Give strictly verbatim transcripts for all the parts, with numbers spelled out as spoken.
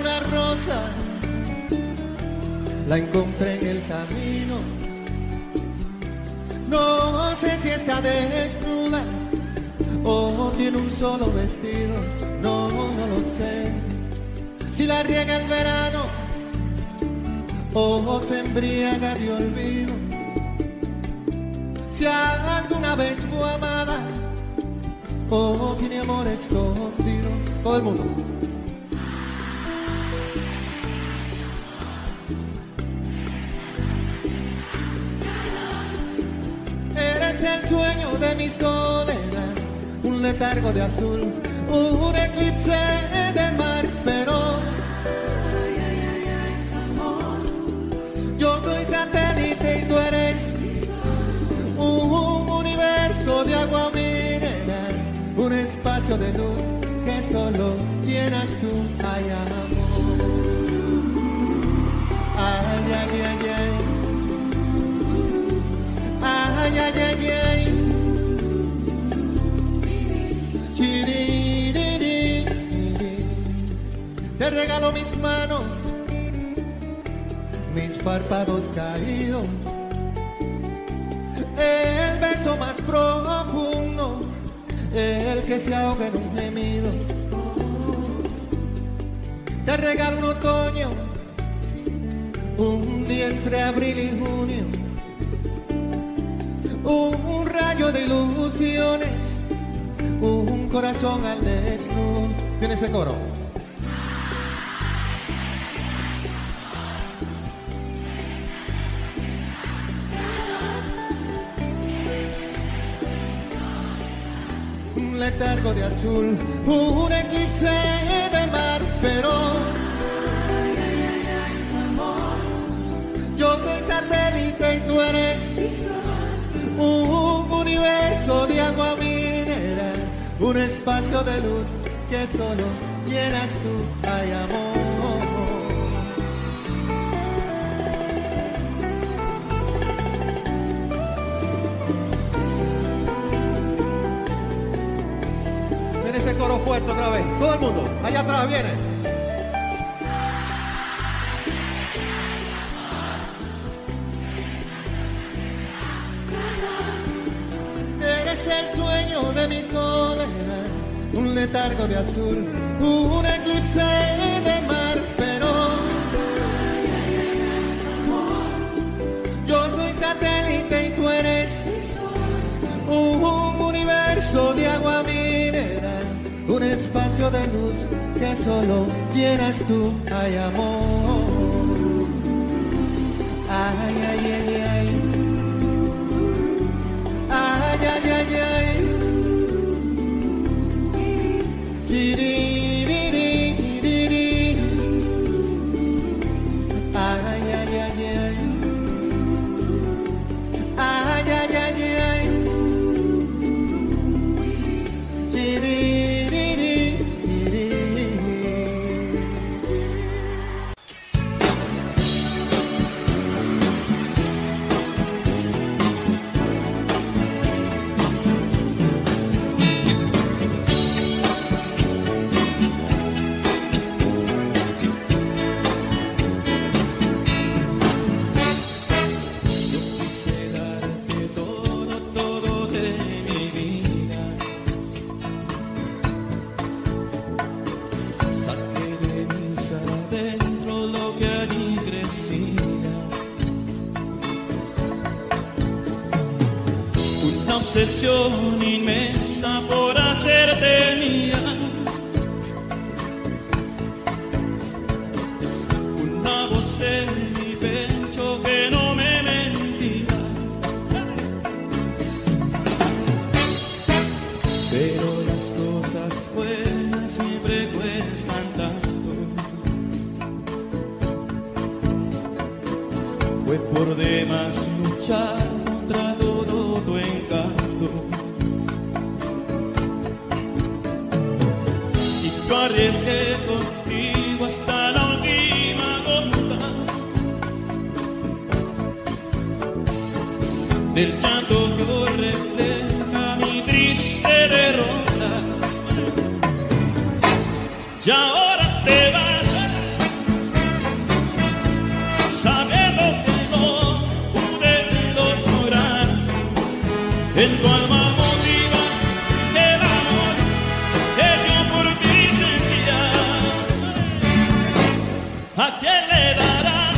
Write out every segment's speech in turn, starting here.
una rosa, la encontré en el camino. No sé si está desnuda o tiene un solo vestido, no, no lo sé. Si la riega el verano o se embriaga de olvido. Si alguna vez fue amada o tiene amor escondido. Todo el mundo. Eres el sueño de mi soledad, un letargo de azul, un eclipse de mar, pero yo soy satélite y tú eres un universo de agua mineral, un espacio de luz que solo llenas tú. Ay, amor. Ay, ay, ay, ay. Ay, ay, ay, ay. Chiriririri. Te regalo mis manos, mis párpados caídos, el beso más profundo, el que se ahoga en un gemido. Te regalo un otoño, un día entre abril y junio, un rayo de ilusiones, un corazón al desnudo. Viene ese coro. Un letargo de azul, un eclipse de mar, pero yo soy satélite y tú eres un universo de agua mineral, un espacio de luz que solo llenas tú. Ay, amor. Viene ese coro fuerte otra vez. Todo el mundo, allá atrás viene. El sueño de mi soledad, un letargo de azul, un eclipse de mar, pero yo soy satélite y tú eres un universo de agua mineral, un espacio de luz que solo llenas tú. Ay, amor. Ay, ay, ay, ay. Ay, ay, ay, ay. Chiriririri. Ay, ay, ay, ay. Ay, ay, ay, ay. Chiriririri. Obsesión inmensa por hacerte mía, una voz en mi pecho que no me mentía, pero las cosas buenas siempre cuestan tanto. Fue por demás luchar contra todo tu encanto. Yo arriesgué contigo hasta la última gota del llanto que hoy refleja mi triste derrota. Y ahora te vas En tu alma motiva el amor que yo por ti sentía. ¿A quién le darás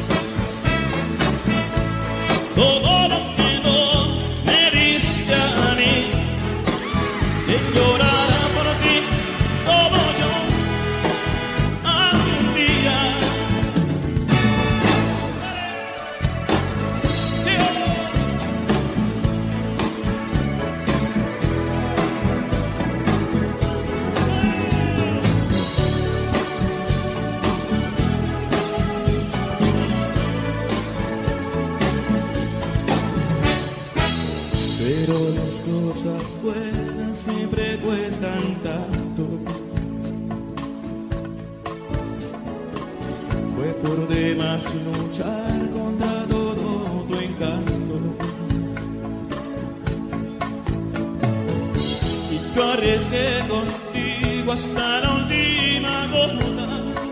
todo lo que no me diste a mí? ¿Quién llorará por ti como yo algún día? Pero las cosas buenas siempre cuestan tanto. Fue por demás luchar contra todo tu encanto. Y yo arriesgué contigo hasta la última gota.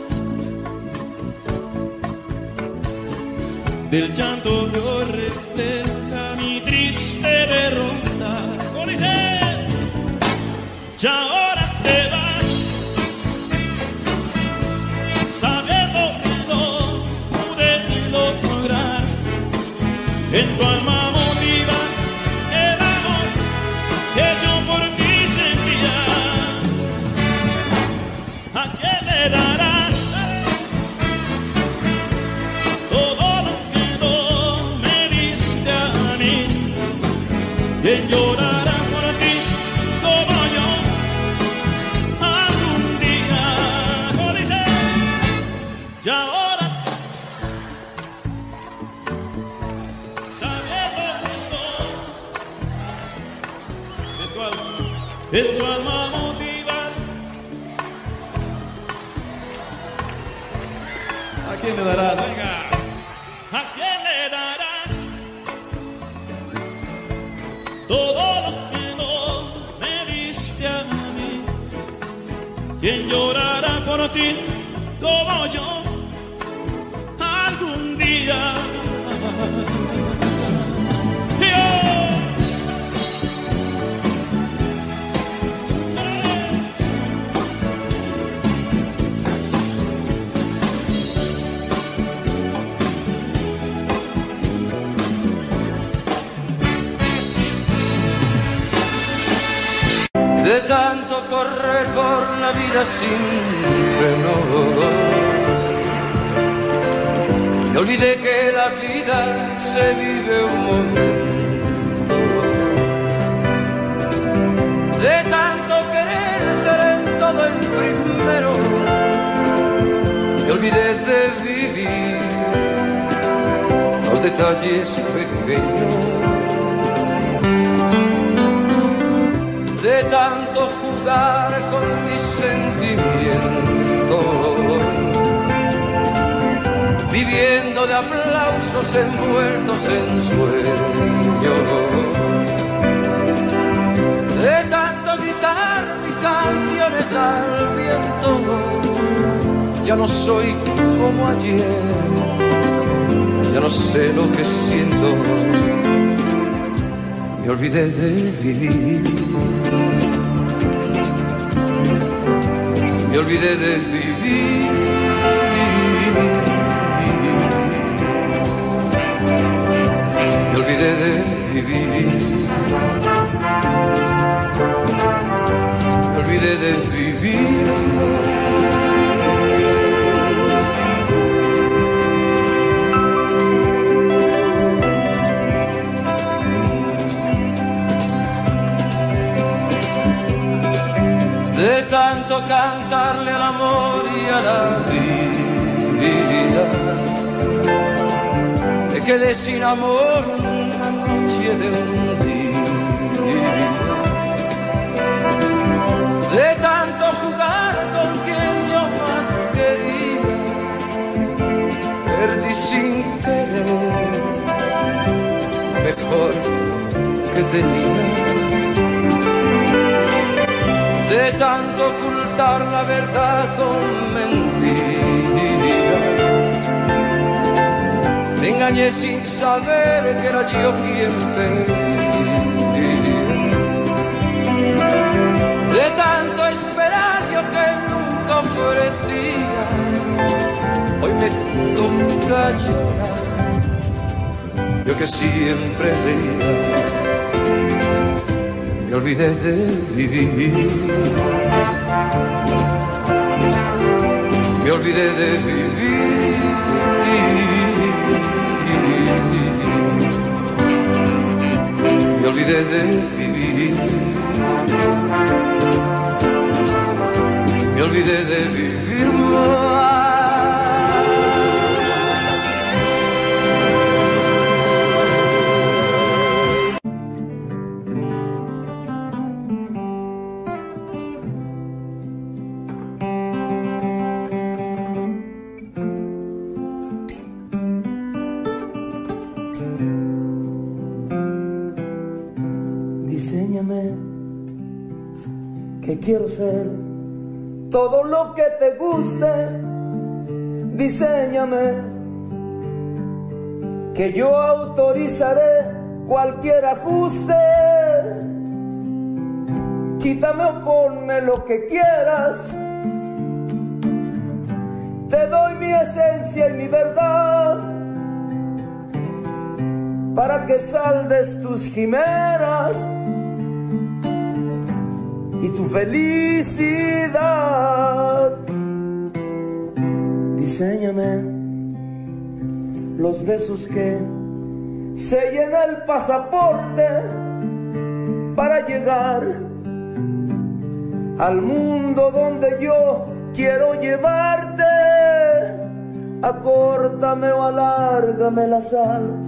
Del llanto yo refleja mi triste derrota. ¿Cómo dice? Ya ahora te vas, sabiendo que no pude lograr. En tu alma motiva el amor que yo por ti sentía. ¿A quién le darás todo lo que no me diste a mí? ¿Quién llorará por ti como yo algún día? ¿Cómo dice? Ya ahora sabiendo que no de tu alma, de tu alma motiva. ¿A quién le darás? Venga. ¿A quién le darás todo lo que no me diste a mí? ¿Quién llorará por ti como yo algún día? De tanto correr por la vida sin freno, me olvidé que la vida se vive un momento. De tanto querer ser en todo el primero, me olvidé de vivir los detalles pequeños. De tanto jugar con mis sentimientos, viviendo de aplausos envueltos en sueños. De tanto gritar mis canciones al viento, ya no soy como ayer, ya no sé lo que siento. Me olvidé de vivir, me olvidé de vivir, me olvidé de vivir, me olvidé de vivir. De tanto cantarle al amor y a la vida, me quedé sin amor una noche de un día. De tanto jugar con quien yo más quería, perdí sin querer mejor que tenía. De tanto ocultar la verdad con mentiras, me engañé sin saber que era yo quien perdía. De tanto esperar yo que nunca ofrecía, hoy me toca llorar, yo que siempre reía. Me olvidé de vivir, me olvidé de vivir, me olvidé de vivir, me olvidé de vivir más. Diséñame, que quiero ser todo lo que te guste. Diséñame, que yo autorizaré cualquier ajuste. Quítame o ponme lo que quieras. Te doy mi esencia y mi verdad, para que saldes tus quimeras y tu felicidad. Diséñame los besos que sellen el pasaporte para llegar al mundo donde yo quiero llevarte. Acórtame o alárgame las alas,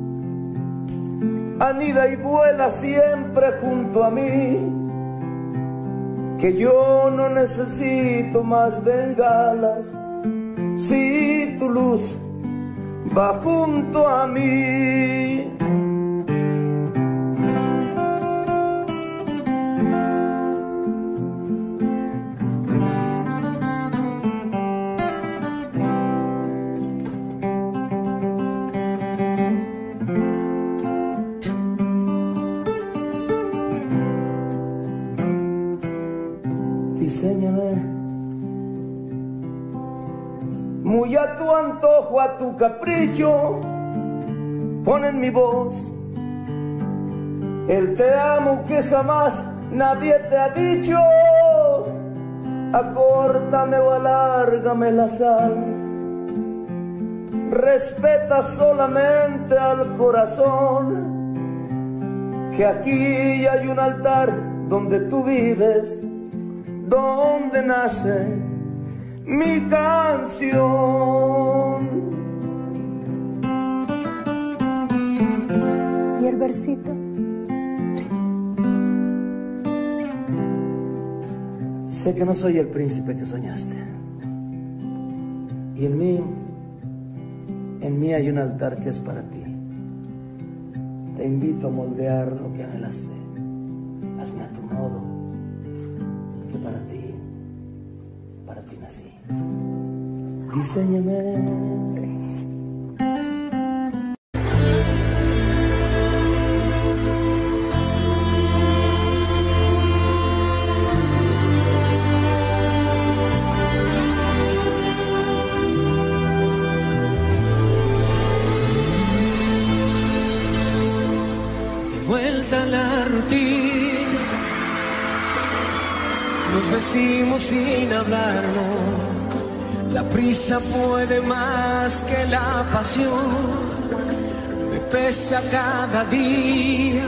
anida y vuela siempre junto a mí, que yo no necesito más bengalas si tu luz va junto a mí. Diséñame muy a tu antojo, a tu capricho. Pon en mi voz el te amo que jamás nadie te ha dicho. Acórtame o alárgame las alas, respeta solamente al corazón, que aquí hay un altar donde tú vives, donde nace mi canción. ¿Y el versito? Sé que no soy el príncipe que soñaste, y en mí, en mí hay un altar que es para ti. Te invito a moldear lo que anhelaste. Hazme a tu modo, que para ti, para ti nací. Diséñame. Vuelta a la rutina, nos vestimos sin hablarnos. La prisa puede más que la pasión, me pesa cada día.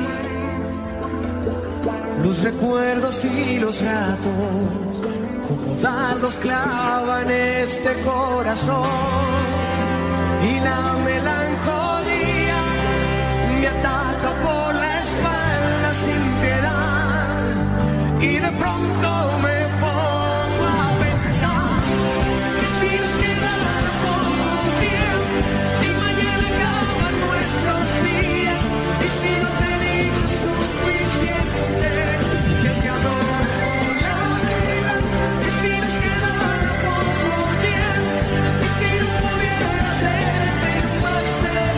Los recuerdos y los ratos, como dardos clavan este corazón. Y la melancolía me ataca por la espalda sin piedad, y de pronto me pongo a pensar, si nos quedara poco tiempo, si mañana acaban nuestros días, y si no te he dicho suficiente que te adoro por la vida, y si nos quedara poco tiempo, y si no pudiera hacerte más feliz.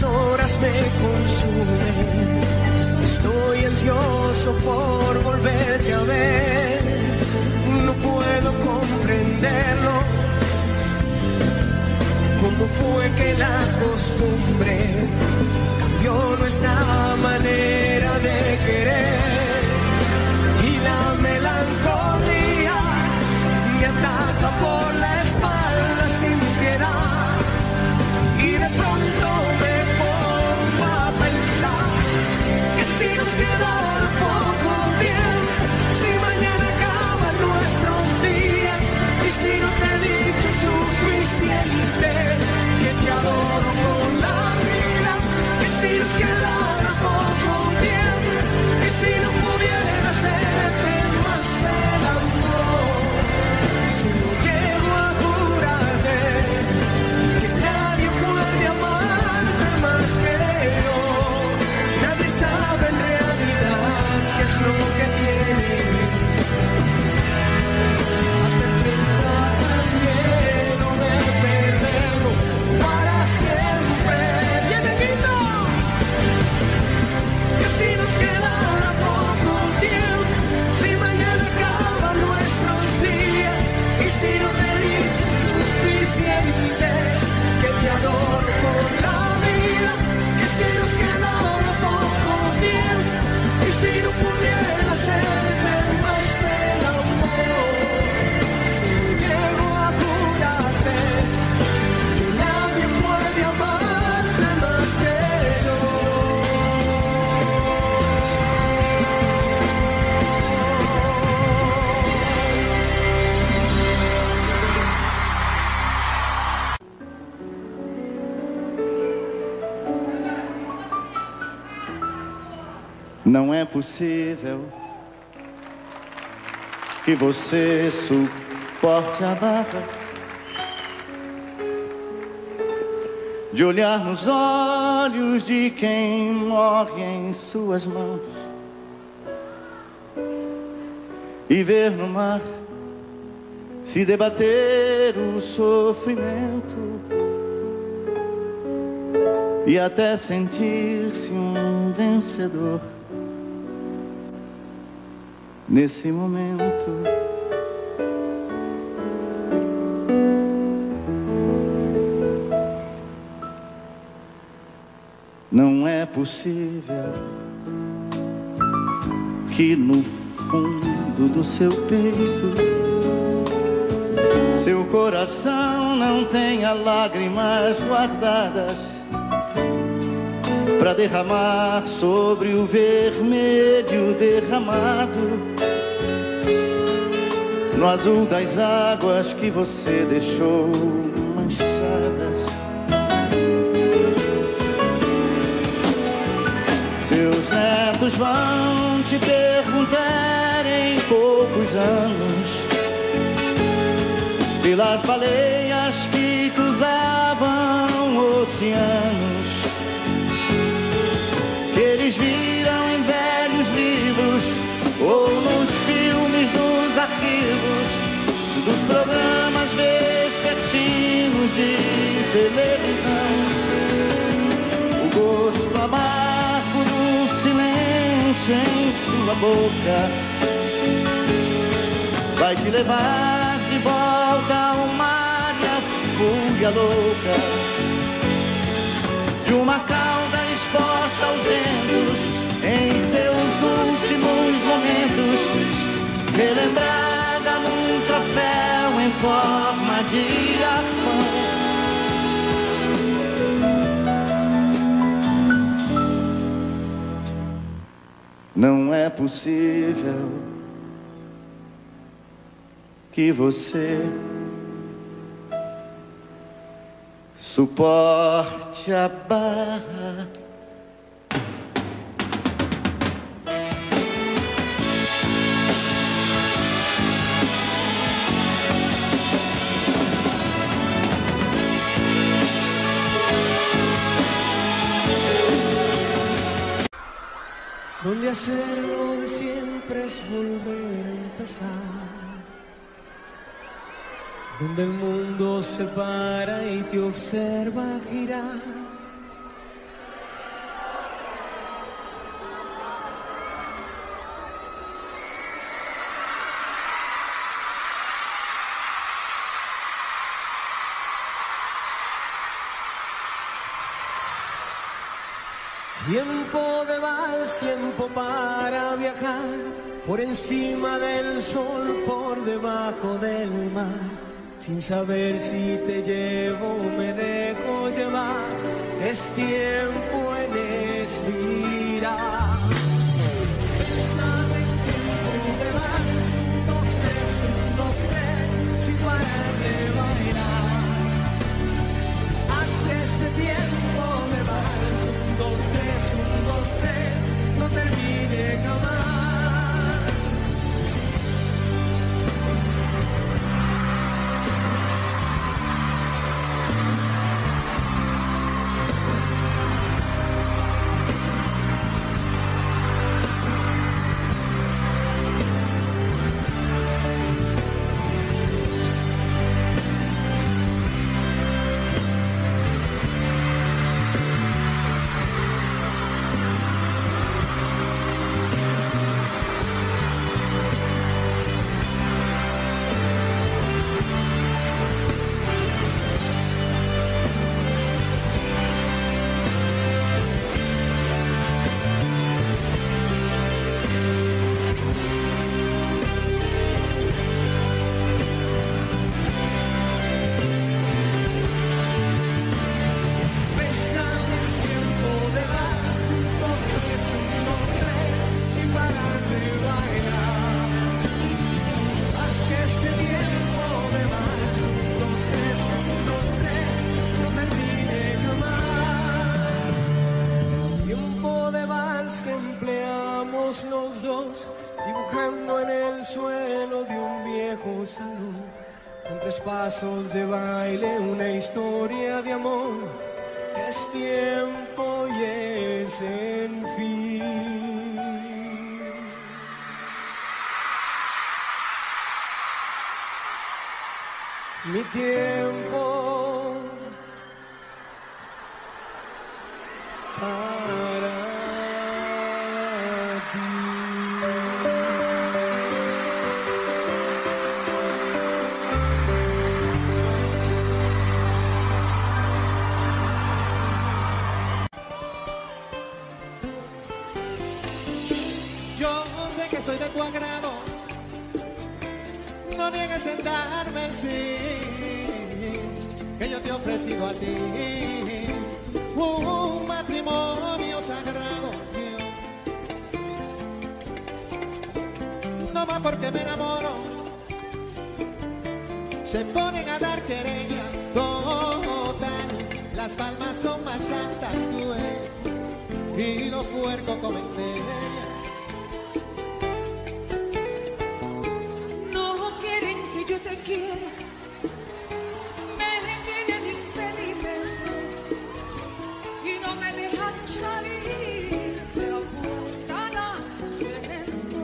horas me consumen. Estoy ansioso por volverte a ver. No puedo comprenderlo. ¿Cómo fue que la costumbre cambió nuestra manera de querer? Y la melancolía me ataca por la espalda sin piedad. Y de pronto me pongo a pensar que si nos quedara poco tiempo, si mañana acaban nuestros días, y si no te he dicho suficiente que te adoro con la vida, que si nos quedara poco tiempo, y si no pudiera hacerte más el amor, si no llego a jurarte que nadie puede amarte más que yo. Nadie sabe en realidad qué es lo que tiene hacerte tan lleno de perderlo para siempre. Y te quito que si nos quedara poco tiempo, si mañana acaban nuestros días, y si no te he dicho suficiente que te adoro por la vida, que si nos quedara poco tiempo, y si no pudiera hacerte más el amor, si no llego a jurarte que nadie puede amarte más que yo. Não é possível que você suporte a barra de olhar nos olhos de quem morre em suas mãos e ver no mar se debater o sofrimento e até sentir-se um vencedor. Nesse momento, não é possível que no fundo do seu peito seu coração não tenha lágrimas guardadas para derramar sobre o vermelho derramado no azul das águas que você deixou manchadas. Seus netos vão te perguntar em poucos anos pelas baleias que cruzavam oceanos, que eles viram em velhos livros ou nos filmes, nos arquivos dos programas vespertinos de televisão. O gosto amargo do silêncio em sua boca vai te levar de volta ao mar e à fúria louca de uma cauda exposta aos ventos em seus últimos momentos, relembrada num troféu em forma de arpão. Não é possível que você suporte a barra. Donde hacerlo de siempre es volver a empezar, donde el mundo se para y te observa girar, Tiempo de vals, tiempo para viajar, por encima del sol, por debajo del mar, sin saber si te llevo o me dejo llevar. Es tiempo en expirar. Bésame en tiempo de vals, un, dos, tres, un, dos, tres, sin parar de bailar. Haz que este tiempo de vals, un, dos, tres, un, dos, tres, no termine jamás. Pasos de baile, una historia de amor. Es tiempo y es en fin. Mi tiempo para ti. Soy de tu agrado, no niegues en darme el sí que yo te he ofrecido a ti, un matrimonio sagrado. No va porque me enamoro, se ponen a dar querella total, las palmas son más altas tú eres, y los puercos comen tela. Yo te quiero, me tienen impedimento y no me dejan salir de la puerta naciendo.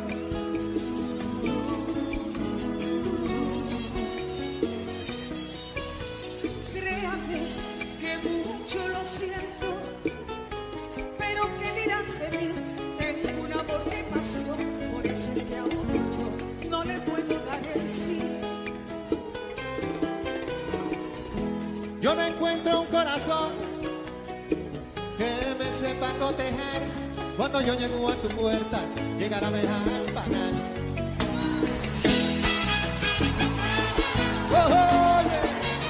Créame que mucho lo siento, pero ¿qué dirán de mí? Tengo un amor de pasión, por eso este amor yo no le puedo dar el sí. Yo no encuentro un corazón que me sepa cotejar. Cuando yo llego a tu puerta, llega la abeja al panal. Oh, oh, yeah.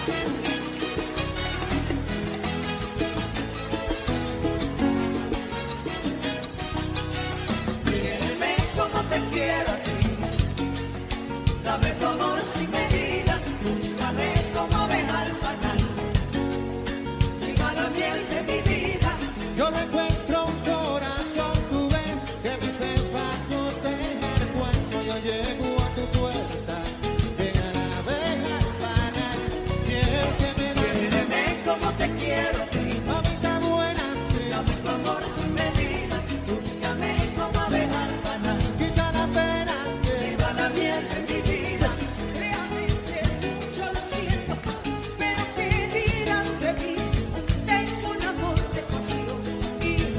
Quiéreme como te quiero a ti, dame tu amor sin medida, búscame como abeja al panal. De mi vida. Yo no encuentro un corazón, tú ves, que me sepa proteger. Cuando yo llego a tu puerta, llega la abeja al panal. Si el que me da, quiéreme como te quiero a ti, mamita buena, sí, dame tu amor sin medida, búscame como abeja al panal. quita la pena, viva la miel de mi vida. Créame que mucho lo siento, pero ¿qué dirán de mí? Tengo un amor de pasión y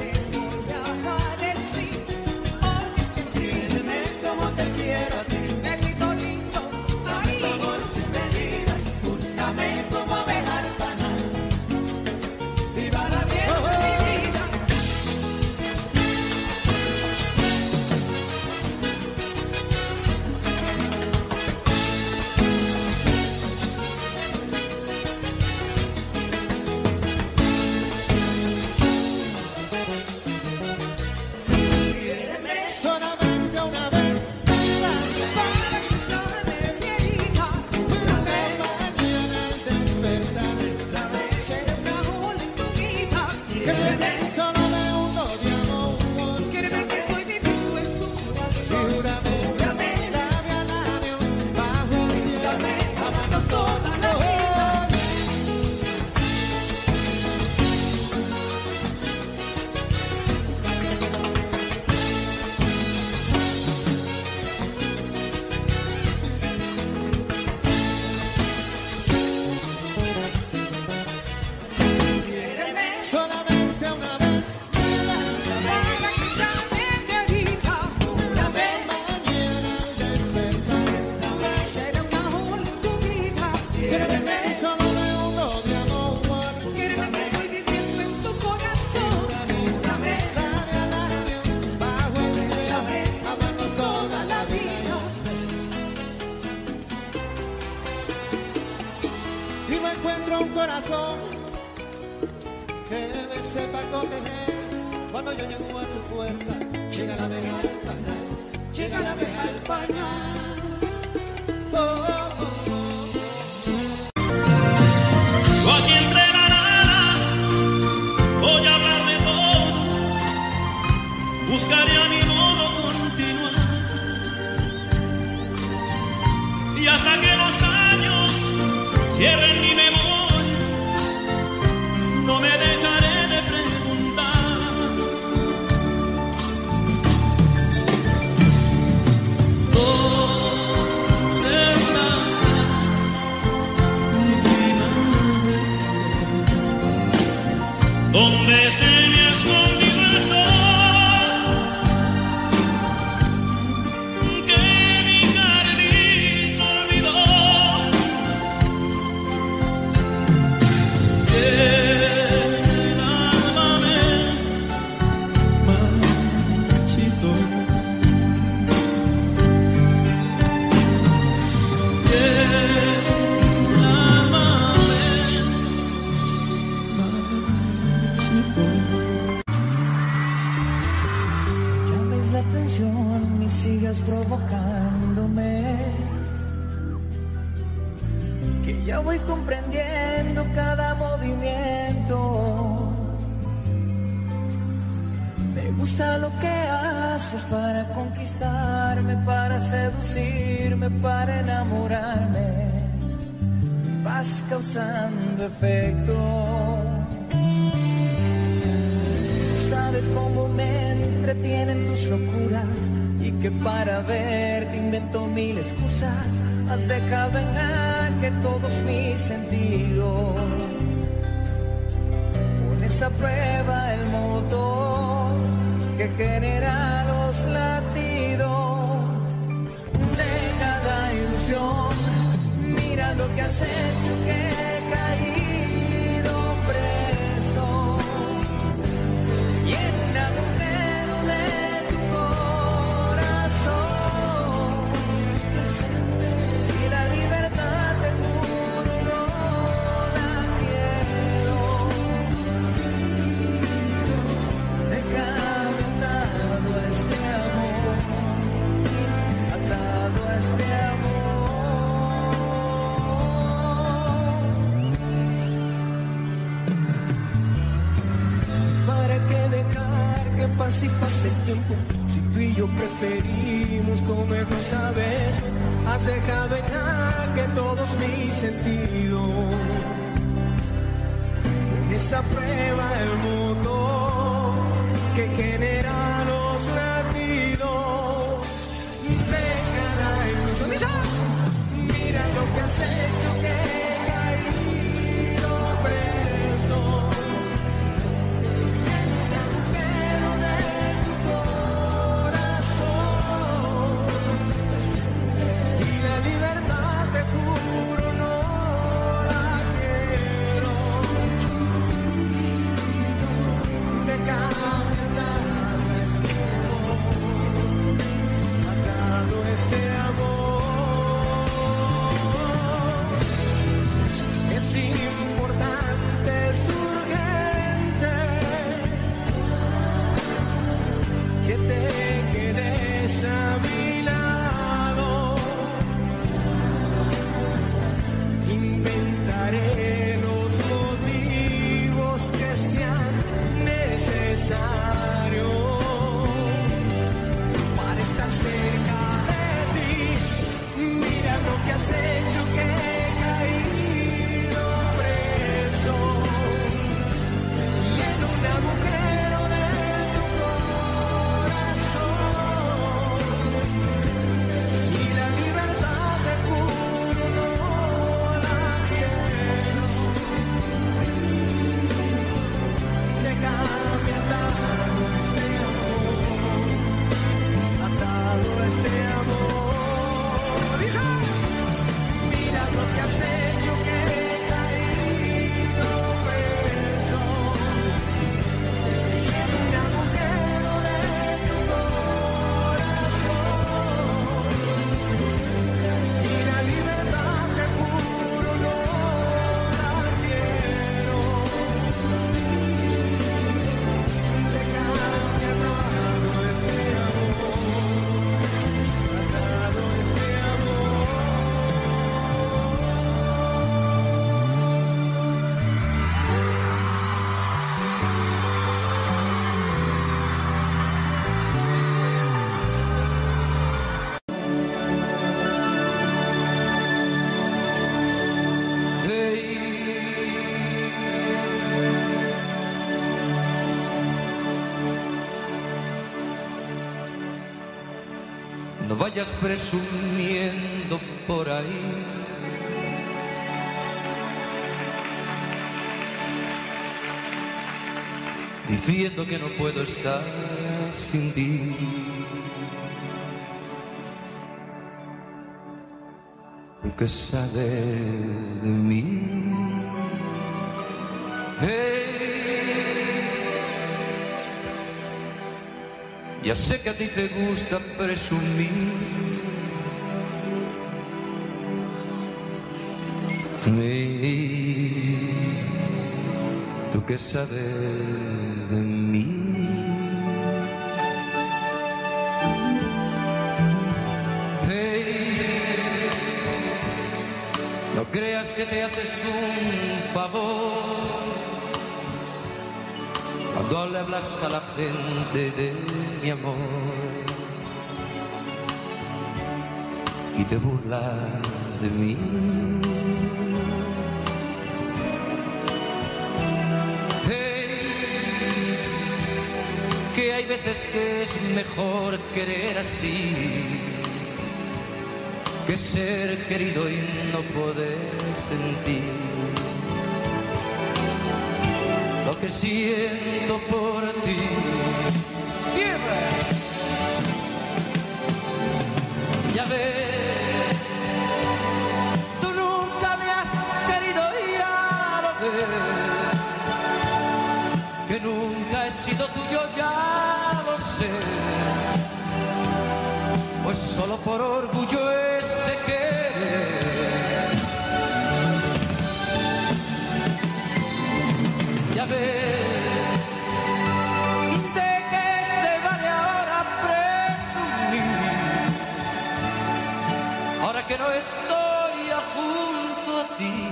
Cuando yo llego a tu puerta, llega la abeja al panal, llega la abeja al panal. Oh, oh, oh, Yo aquí entre la nada voy a hablar de todo, buscaré a mi modo continuar, y hasta que los años cierren mi memoria, no me dejaré de preguntar. ¿Dónde está mi vida? ¿Dónde se me ha escondido el sol que mi jardín olvidó? El alma me marchitó. El alma me marchitó. Llames la atención y sigas provocándome, que ya voy comprendiendo cada movimiento. Me gusta lo que haces para conquistarme, para seducirme, para enamorarme. Vas causando efecto. Sabes cómo me entretienen tus locuras y que para verte invento mil excusas. Has dejado en jaque todos mis sentidos. Pones a prueba el motor que genera los latidos de cada ilusión. Mira lo que has hecho, que he caído preso y en el agujero de tu corazón. Y la libertad te juro no la quiero. Déjame atado a este amor, atado a este amor. ¿Para qué dejar que pase y pase el tiempo? Si tú y yo preferimos comernos a besos. Has dejado en jaque todos mis sentidos. Pones a prueba el motor que genera los latidos de cada ilusión. Mira lo que has hecho, que he caído preso. Pero de tu corazón y la libertad te juro no la quiero. Déjame atado no vayas presumiendo por ahí. Diciendo que no puedo estar sin ti. ¿Qué sabes de mí? Hey, ya sé que a ti te gusta presumir. Hey, ¿tú qué sabes de mí? No creas que te haces un favor cuando le hablas a la gente de mi amor y te burlas de mí. Hey, que hay veces que es mejor querer así que ser querido y no poder sentir lo que siento por ti. ¡Tierra! Ya ves, tú nunca me has querido y ya lo ves, que nunca he sido tuyo, ya lo sé, pues solo por orgullo ese querer. Ya ves, ¿de qué te vale ahora presumir? Ahora que no estoy junto a ti.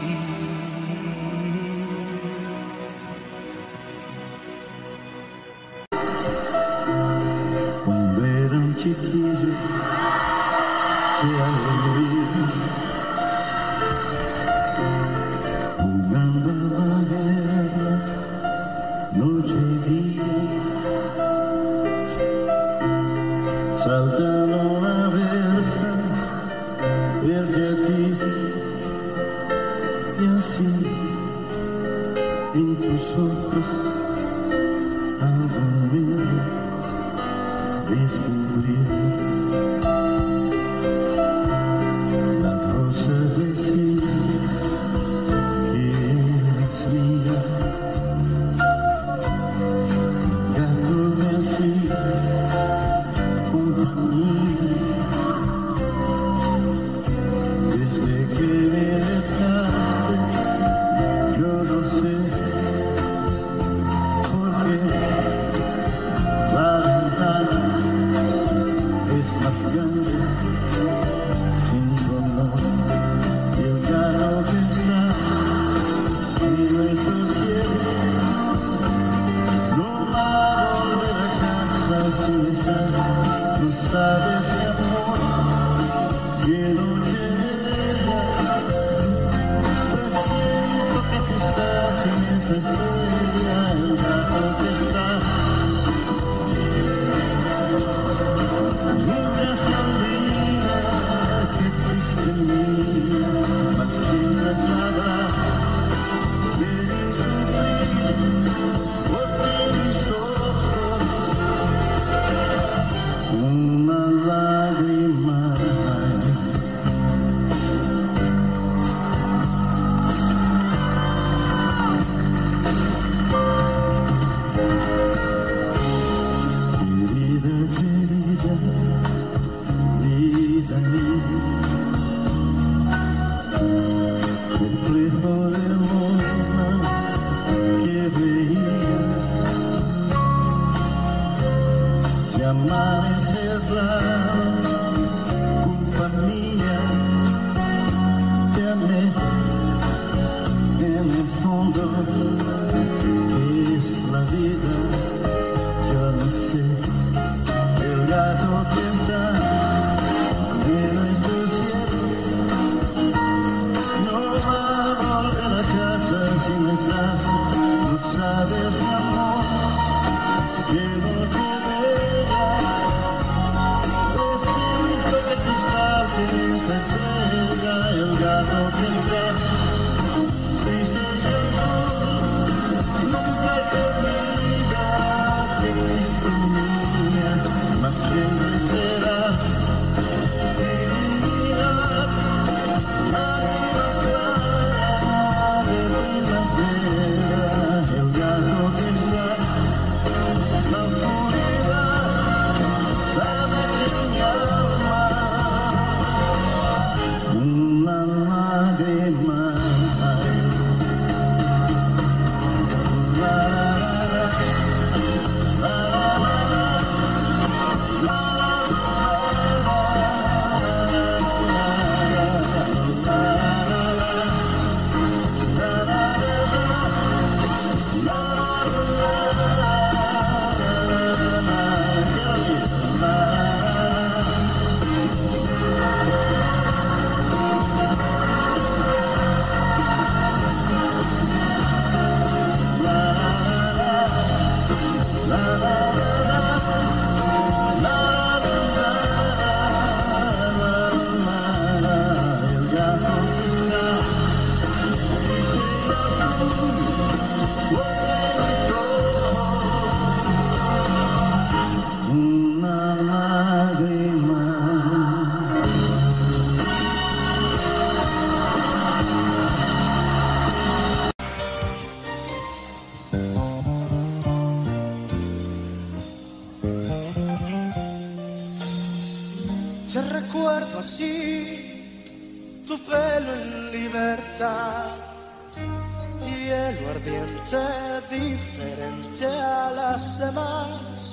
Quando era um chiquillo de alegría, jugando a la guerra, noche y día, saltando la verja, verte a ti, y así, en tus ojos, algo mío descubrí. Las rosas decían que eras mía, el gato me hacía compañía. Desde que me dejaste, yo no sé por qué la ventana es más grande sin tu amor. Y el galo que está en nuestro cielo no va a volver a casa si no estás. No sabes de amor, qué noche bella. Presiento que tú estás en esa estrella, el galo que está. Nunca se olvida que fuiste mía, mas siempre sabrá de mi sufrir, porque mis ojos una lágrima hay. Querida, querida, vida mía, reflejo del mundo que veía, si amanecerá compañía, te amé en el fondo, que es la vida, yo no sé. El gato que está en nuestro cielo no va a volver a casa si no estás. No sabes mi amor, qué noche bella. Presiento estrella, el gato que está triste y el sol nunca se olvida, triste niña, mas siempre serás divinidad, marina clara de primavera, el gato que está la furia sabe que mi alma una lágrima. La, la, la, la, la, una lágrima. Te recuerdo así, tu pelo en libertad, hielo ardiente, diferente a las demás.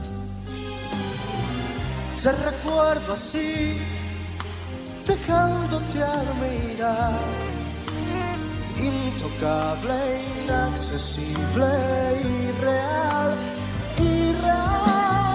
Te recuerdo así, dejándote al mirar, intocable, inaccesible, irreal, irreal.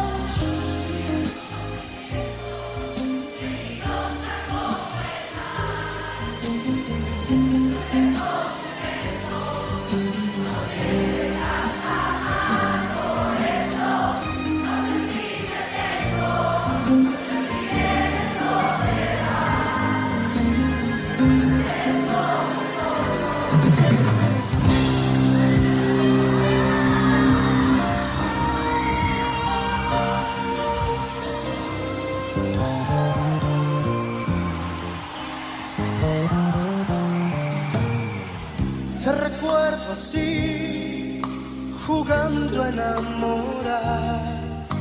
Te recuerdo así, jugando a enamorar,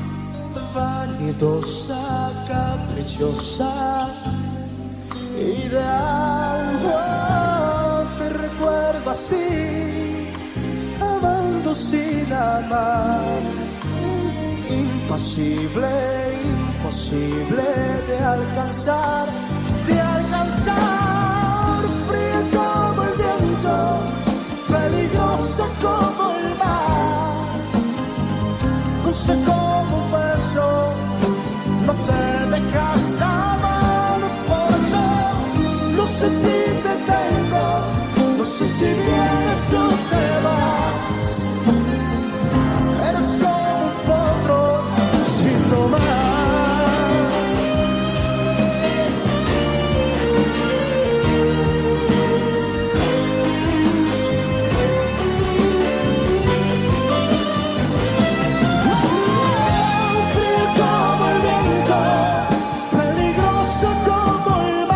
vanidosa, caprichosa, ideal. Oh, te recuerdo así, amando sin amar, impasible, imposible de alcanzar, de alcanzar, fría como el viento, peligroso como el mar, dulce como un beso, no te dejas amar, por eso no sé si te tengo, no sé si vienes o te vas, eres como un potro sin tomar.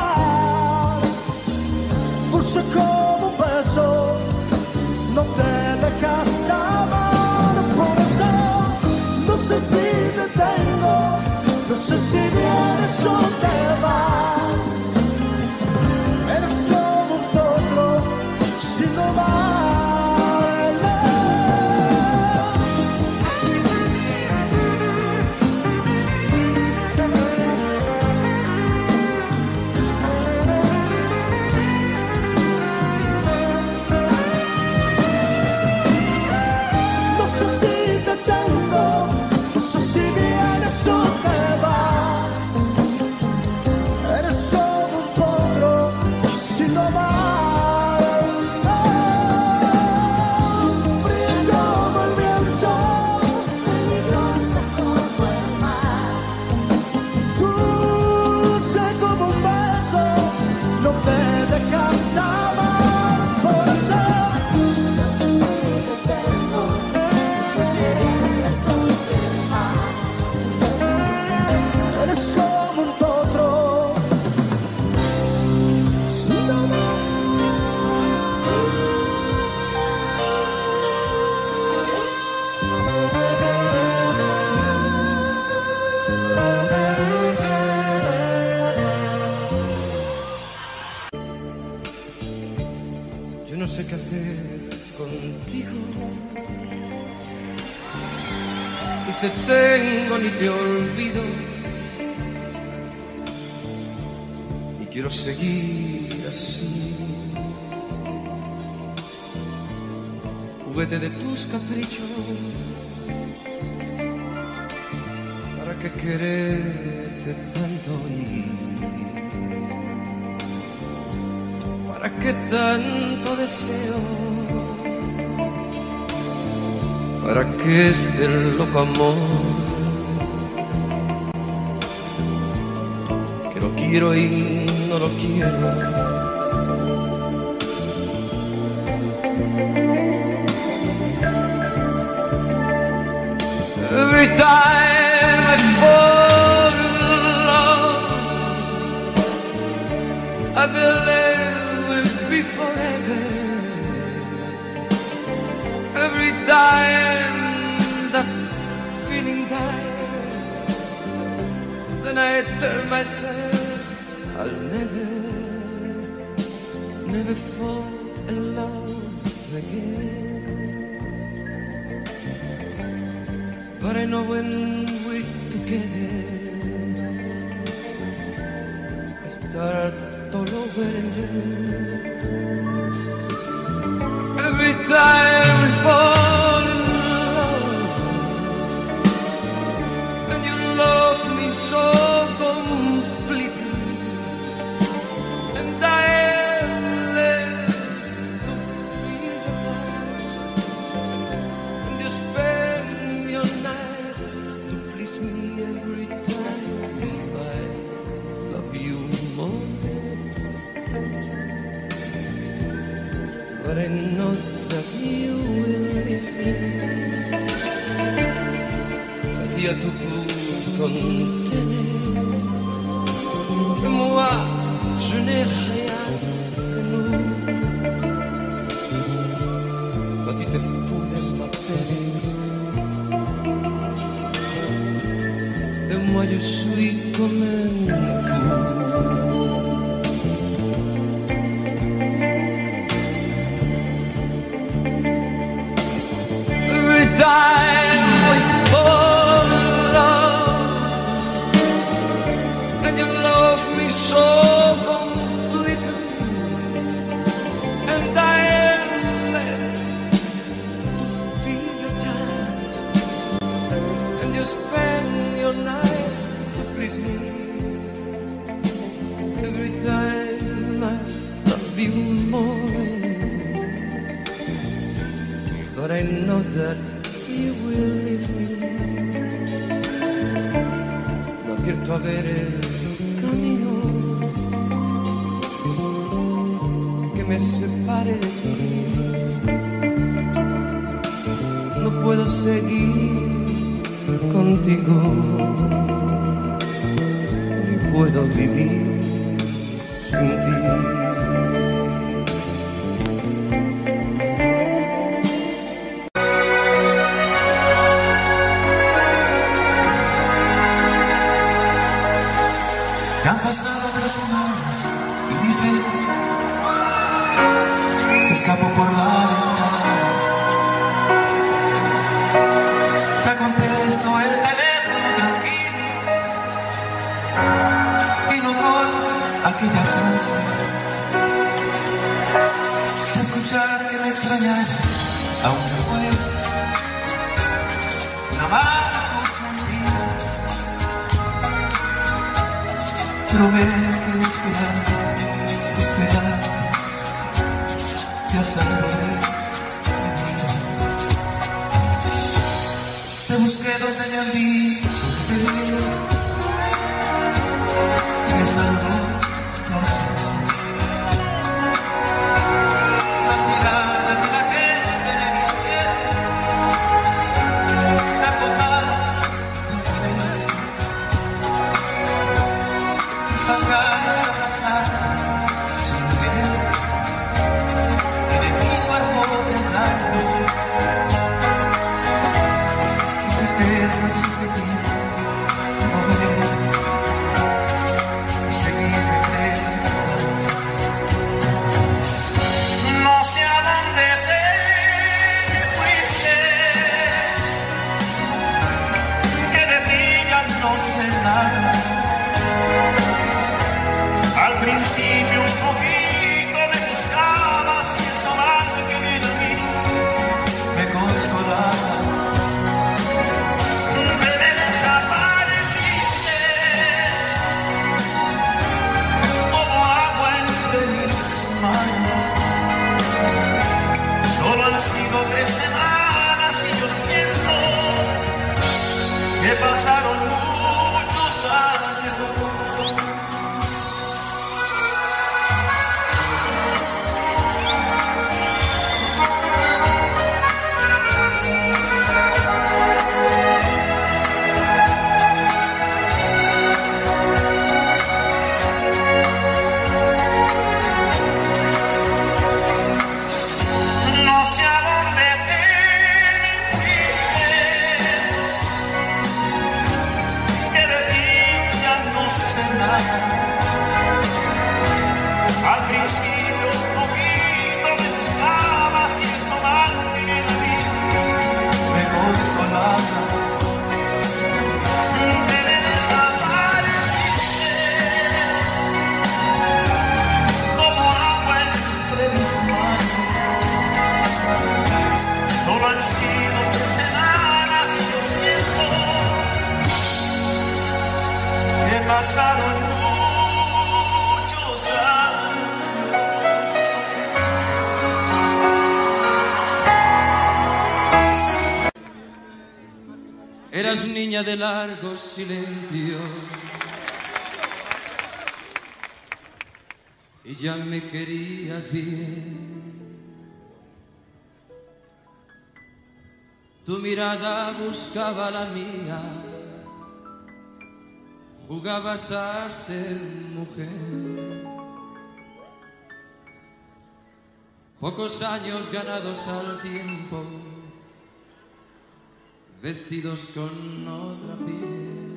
Como un beso, no te te tengo ni te olvido, y quiero seguir así, juguete de tus caprichos. ¿Para qué quererte tanto y para qué tanto deseo? ¿Para qué este loco amor? Que lo quiero y no lo quiero. Every time I fall in love, I believe we'll be forever. Every time that feeling dies, then I tell myself I'll never, never fall in love again. But I know when we're together, I start all over again. Every time we fall in love, and you love me so completely, and I am left to feel your touch, and you spend your nights to please me every time I love you more. But I know that you will leave me, qu'à dire tout pour contenir que moi je n'ai rien que nous. Toi tu te fous de ma peine, et moi je suis comme un fou. Time we fall in love, and you love me so completely, and I am left to feel your touch, and you spend your nights to please me. Every time I love you more, but I know that you will leave me. No acierto a ver el camino que me separe de ti. No puedo seguir contigo, ni puedo vivir sin ti. Han pasado tres semanas y mi fe se escapó por la ventana. Te contesto el teléfono tranquilo y no con aquellas ansias de escuchar que me extrañaras, aunque fue nada más tus mentiras. Pero ve que esperar, esperar, te ha salido de mi vida. Te busqué donde me han dicho que te veía, y me saludó tu ausencia. Las miradas de la gente de mis pies me tomaron de infidencia. Estas ganas de abrazar sin querer, y de mi cuerpo temblando, los eternos de ti no veré, y seguir principio un poquito me buscabas y esa mano que viene a mí me consolaba. Me desapareciste como agua entre mis manos. Solo han sido tres semanas y yo siento que pasaron muchos años. No sé a dónde te fuiste, que de ti ya no sé nada. Al principio un poquito me buscabas y eso mal que viene a mí me consolaba. Me desapareciste como agua entre mis manos. Solo han sido tres semanas y yo siento que pasaron muchos años. Eras niña de largo silencio y ya me querías bien. Tu mirada buscaba la mía, jugabas a ser mujer. Pocos años ganados al tiempo, vestidos con otra piel.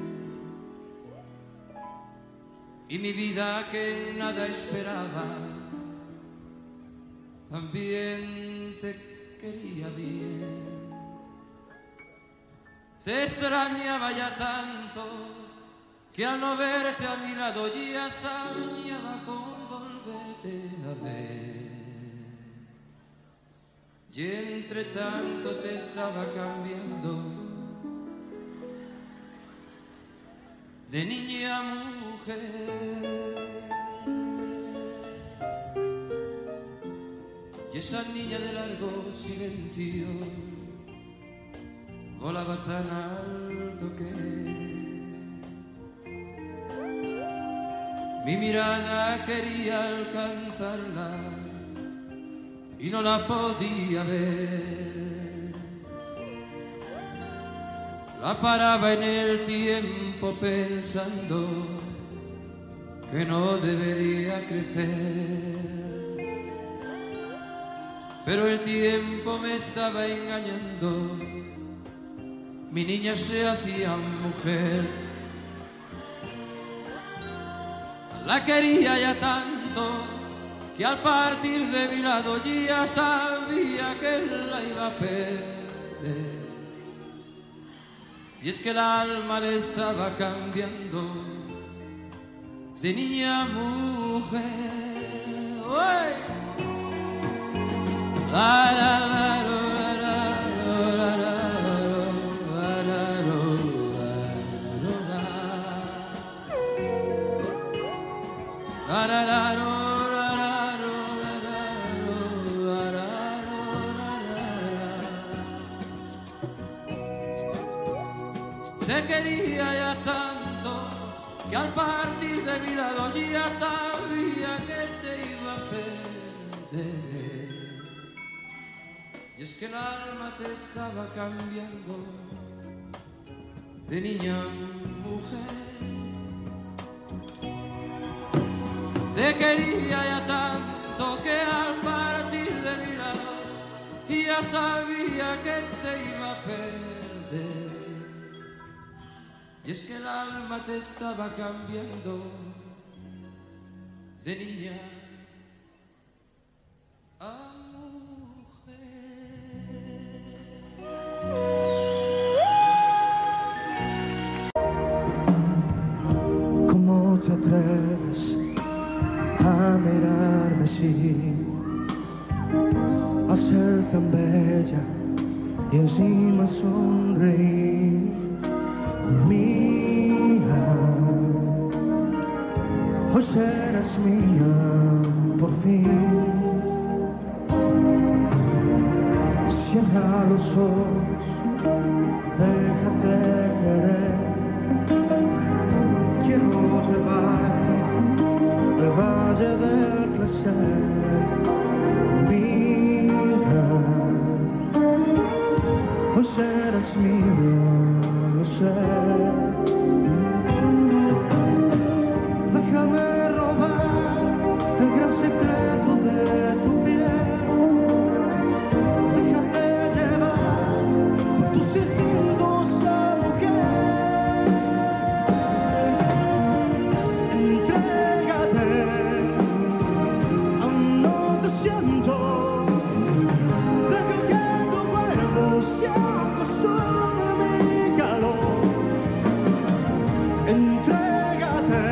Y mi vida que nada esperaba, también te quería bien. Te extrañaba ya tanto que al no verte a mi lado ya soñaba con volverte a ver. Y entre tanto te estaba cambiando de niña a mujer. Y esa niña de largo silencio volaba tan alto que mi mirada quería alcanzarla y no la podía ver. La paraba en el tiempo pensando que no debería crecer, pero el tiempo me estaba engañando. Mi niña se hacía mujer. La quería ya tanto que al partir de mi lado ya sabía que la iba a perder. Y es que el alma le estaba cambiando de niña a mujer. ¡Uy! La, la, la, la. Te quería ya tanto que al partir de mi lado ya sabía que te iba a perder. Y es que el alma te estaba cambiando de niña a mujer. Te quería ya tanto que al partir de mi lado ya sabía que te iba a perder. Y es que el alma te estaba cambiando de niña a mujer. ¿Cómo te atreves a y encima sonreír. Mía, hoy serás mía por fin. Cierra los ojos, déjate querer. Quiero llevarte al valle del placer. Mira, hoy serás mía, lo sé. Déjame robar el gran secreto de tu piel. Déjame llevar tus instintos a mujer. Entrégate, aún no te siento. Deja que tu cuerpo se acostumbre a mi calor. Entrégate,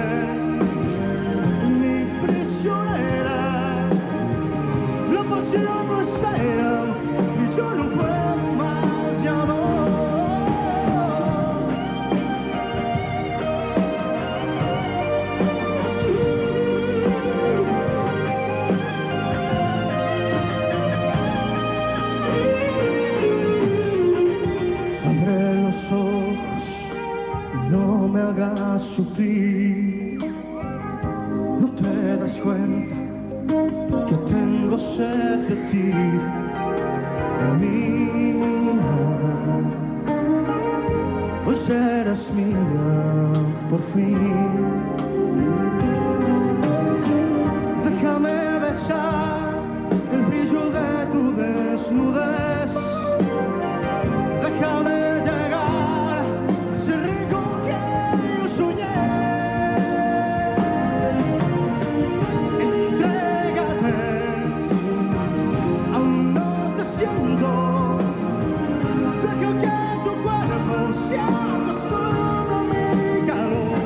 mi prisionera. La pasión no espera y yo no puedo más de amor. Abre los ojos, no me hagas sufrir. No te das cuenta que tengo sed de ti. Mía, hoy serás mía por fin. Déjame besar el brillo de tu desnudez. Déjame llegar a ese rico que yo soñé. Entrégate, aún no te siento. Deja que tu cuerpo se acostumbre a mi calor.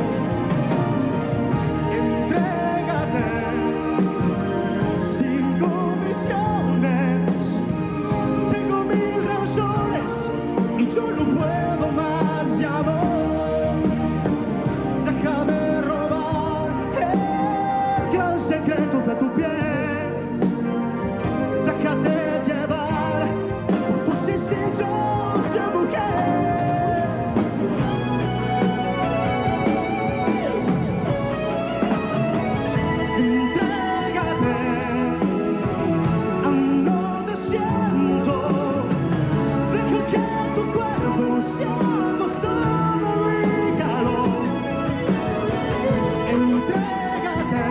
Entrégate, sin condiciones. Tengo mil razones y yo no puedo más de amor. Déjame robar el gran secreto de tu piel. Déjate llevar por tus instintos de mujer. Entrégate, aún no te siento. Deja que tu cuerpo se acostumbre a mi calor. Entrégate,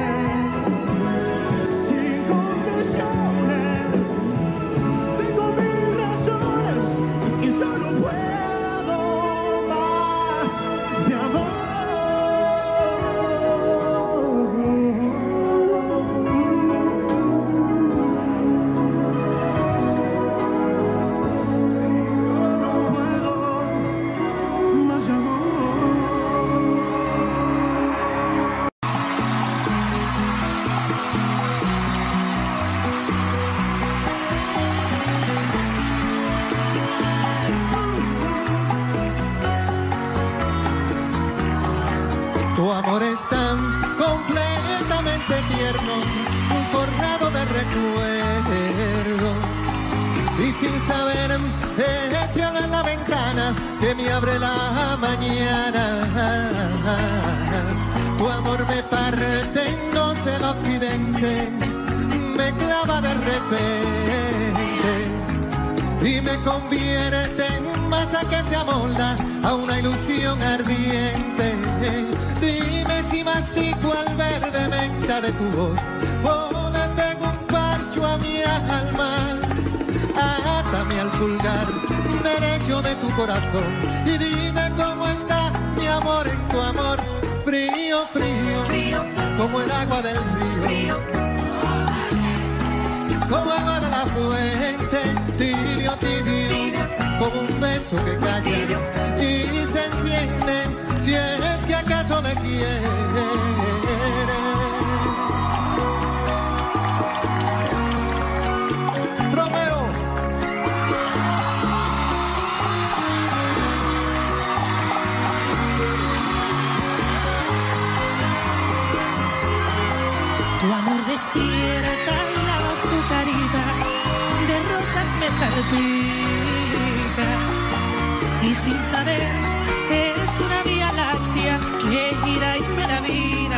sin condiciones. Tengo mil razones y yo no puedo más de amor. Tu amor es tan completamente tierno, forrado de recuerdos. Y sin saber, ese cielo en la ventana que me abre la mañana. Tu amor me parte en dos el occidente, me clava de repente y me convierte en masa que se amolda a una ilusión ardiente. Dime si mastico al verde menta de tu voz o le pego un parcho a mi alma. Átame al pulgar derecho de tu corazón y dime cómo está mi amor en tu amor. Frío, frío, frío, como el agua del río, frío, como agua de la fuente. Tibio, tibio, tibio, como un beso que calla tibio y se enciende si es que acaso le quiere. Romeo. sin saber, eres una vía láctea que gira y me da vida.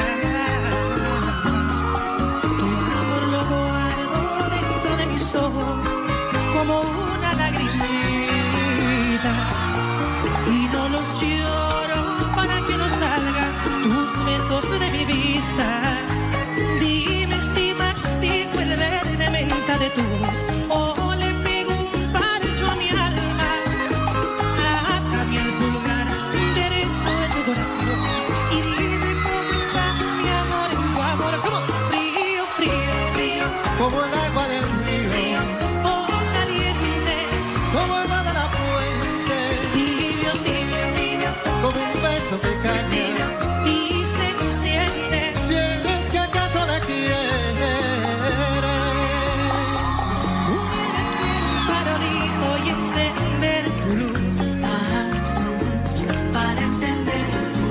Tu amor lo guardo dentro de mis ojos como una lagrimita y no los lloro para que no salgan tus besos de mi vista. Dime si mastico el verde menta de tu voz o le pego un pancho a mi alma. Atame al pulgar derecho de tu corazón y dime cómo está mi amor en tu amor. Como frío, frío, frío, como el agua del río, frío, o caliente, como el agua de la fuente, tibio, tibio, tibio, como un beso que cae. y seduciente. Si es que acaso la quieres, Pudieras ser un farolito y encender tu luz. Ah, para encender tu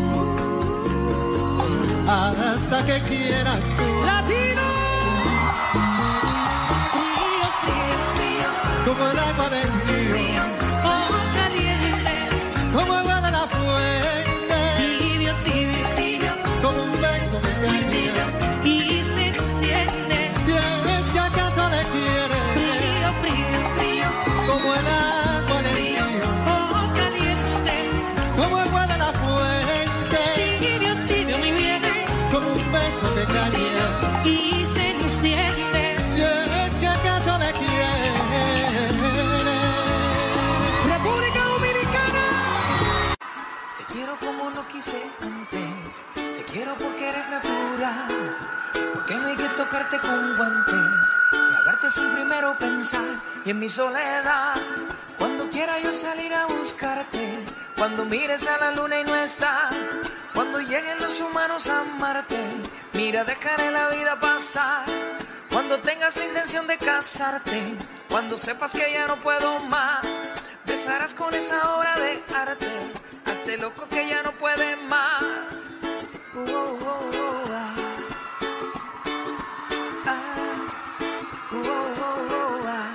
luz. hasta que quieras tú. Latino. Frío, frío, frío, Como el agua del río, frío, oh caliente, como el agua de la fuente, tibio, tibio, tibio, como un beso que muy cae. tibio y seduciente. Si es que acaso le quieres, Frío, frío, frío, como el agua del frío, río, oh caliente, como el agua de la fuente, tibio, tibio, mi bien, como un beso que cae. y seduciente. Si es que acaso le quieres, República Dominicana. Te quiero como no quise antes. Te quiero porque eres natural. Porque no hay que tocarte con guantes y hablarte sin primero pensar. Y en mi soledad, cuando quiera yo salir a buscarte, cuando mires a la luna y no está, cuando lleguen los humanos a amarte, mira, dejaré la vida pasar. Cuando tengas la intención de casarte, cuando sepas que ya no puedo más, besarás con esa obra de arte a este loco que ya no puede más. Uh, oh, oh, oh, ah. Ah. Uh, oh, oh, oh, ah.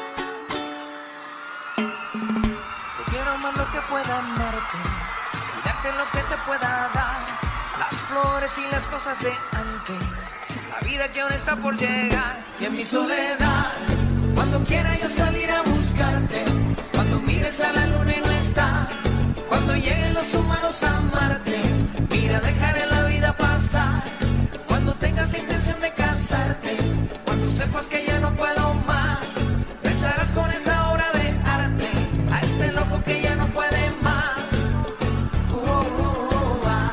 Te quiero más lo que pueda amarte y darte lo que te pueda dar, las flores y las cosas de antes, la vida que aún está por llegar. Y en mi soledad, cuando quiera yo salir a buscarte, cuando mires a la luna y no está, cuando lleguen los humanos a amarte, mira, dejaré la vida pasar. Cuando tengas la intención de casarte, cuando sepas que ya no puedo más, besarás con esa obra de arte a este loco que ya no puede más. Uh, oh, oh, oh, ah.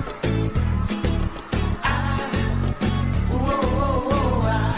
Ah. Uh, oh, oh, oh, ah.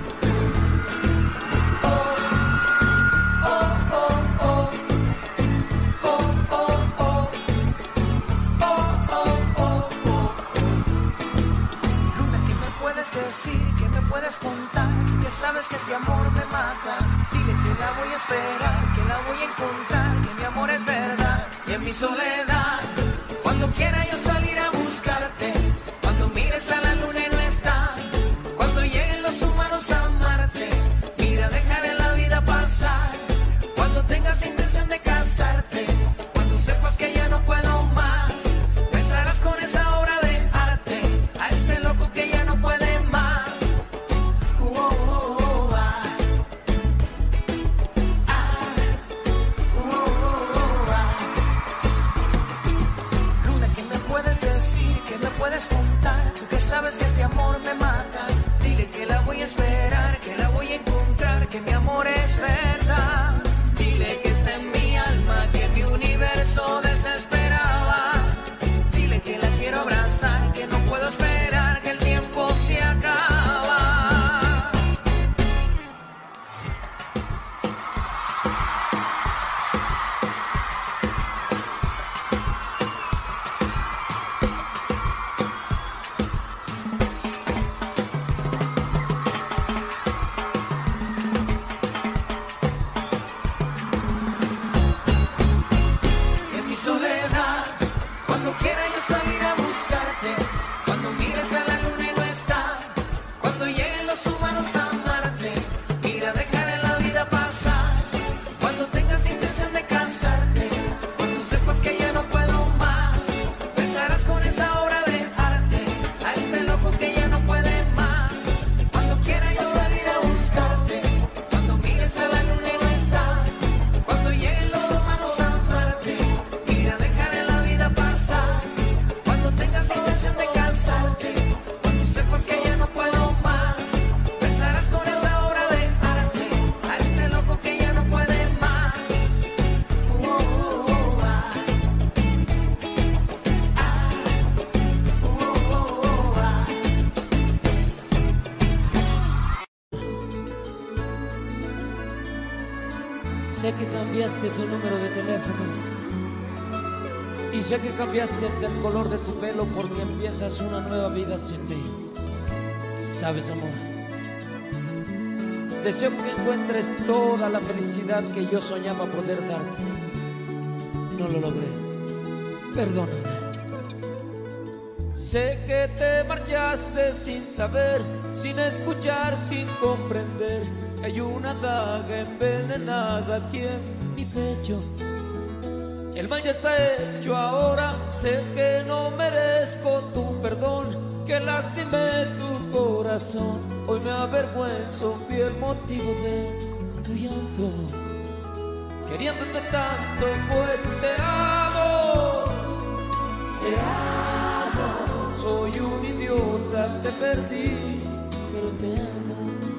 Oh, oh, oh, oh. Oh, oh, oh. Oh, oh, oh, oh. Luna, ¿qué me puedes decir? ¿Qué me puedes contar? Que sabes que este amor me mata. Dile que la voy a esperar, que la voy a encontrar, que mi amor es verdad. Y en mi soledad, cuando quiera yo salir a buscarte, cuando mires a la luna y no está, cuando lleguen los humanos a amarte, mira, dejaré la vida pasar. Cuando tengas la intención de casarte, cuando sepas que ya no puedo más, besarás con esa obra de arte a este loco que ya no puede más. Uh, oh, oh, oh, ah. Ah. Uh, oh, oh, oh, ah. Luna, ¿qué me puedes decir? ¿Qué me puedes contar? Tú que sabes que este amor me mata. Dile que la voy a esperar, que la voy a encontrar, que mi amor es verdad. Dile que está en mi alma, que mi única que cambiaste tu número de teléfono y sé que cambiaste hasta el color de tu pelo porque empiezas una nueva vida sin mí. ¿Sabes, amor? Deseo que encuentres toda la felicidad que yo soñaba poder darte. No lo logré. Perdóname. Sé que te marchaste sin saber, sin escuchar, sin comprender. Hay una daga envenenada aquí en mi pecho. El mal ya está hecho ahora. Sé que no merezco tu perdón, que lastimé tu corazón. Hoy me avergüenzo, fui el motivo de tu llanto. Queriéndote tanto, pues te amo. Te amo. Soy un idiota, te perdí, pero te amo.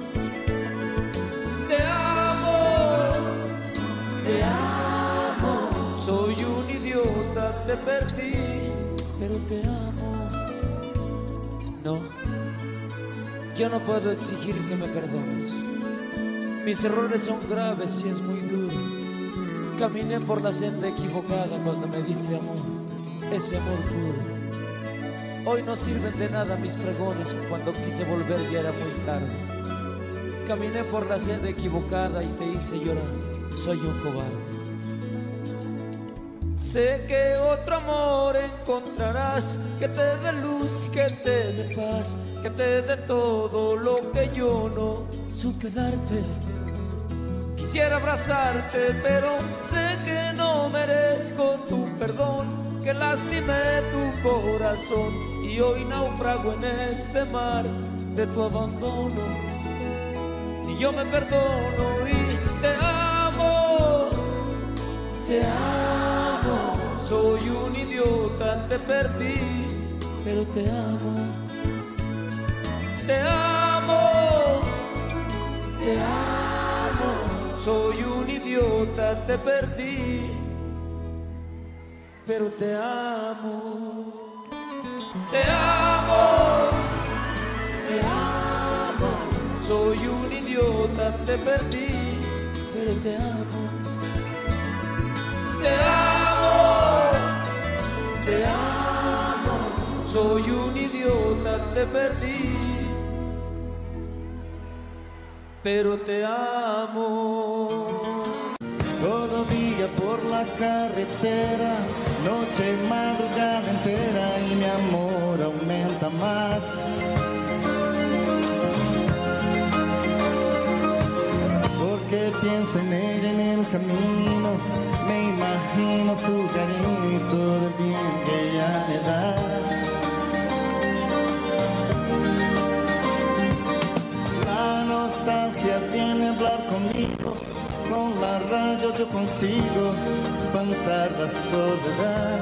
Te amo. Te amo. Soy un idiota, te perdí, pero te amo. No, yo no puedo exigir que me perdones. Mis errores son graves y es muy duro. Caminé por la senda equivocada cuando me diste amor, ese amor puro. Hoy no sirven de nada mis pregones, cuando quise volver ya era muy tarde. Caminé por la senda equivocada y te hice llorar, soy un cobarde. Sé que otro amor encontrarás, que te dé luz, que te dé paz, que te dé todo lo que yo no supe darte. Quisiera abrazarte, pero sé que no merezco tu perdón, que lastimé tu corazón y hoy naufrago en este mar de tu abandono. Y yo me perdono y te amo, te amo. Soy un idiota, te perdí, pero te amo. Te amo, te amo. Soy un idiota, te perdí, pero te amo. Te amo, te amo. Soy un idiota, te perdí, pero te amo. Te amo, te amo. Soy un idiota, te perdí, pero te amo. Todo día por la carretera, noche y madrugada entera, y mi amor aumenta más. Porque pienso en ella en el camino, me imagino su cariño y todo el bien que ella me da. La nostalgia viene a hablar conmigo, con la radio yo consigo espantar la soledad.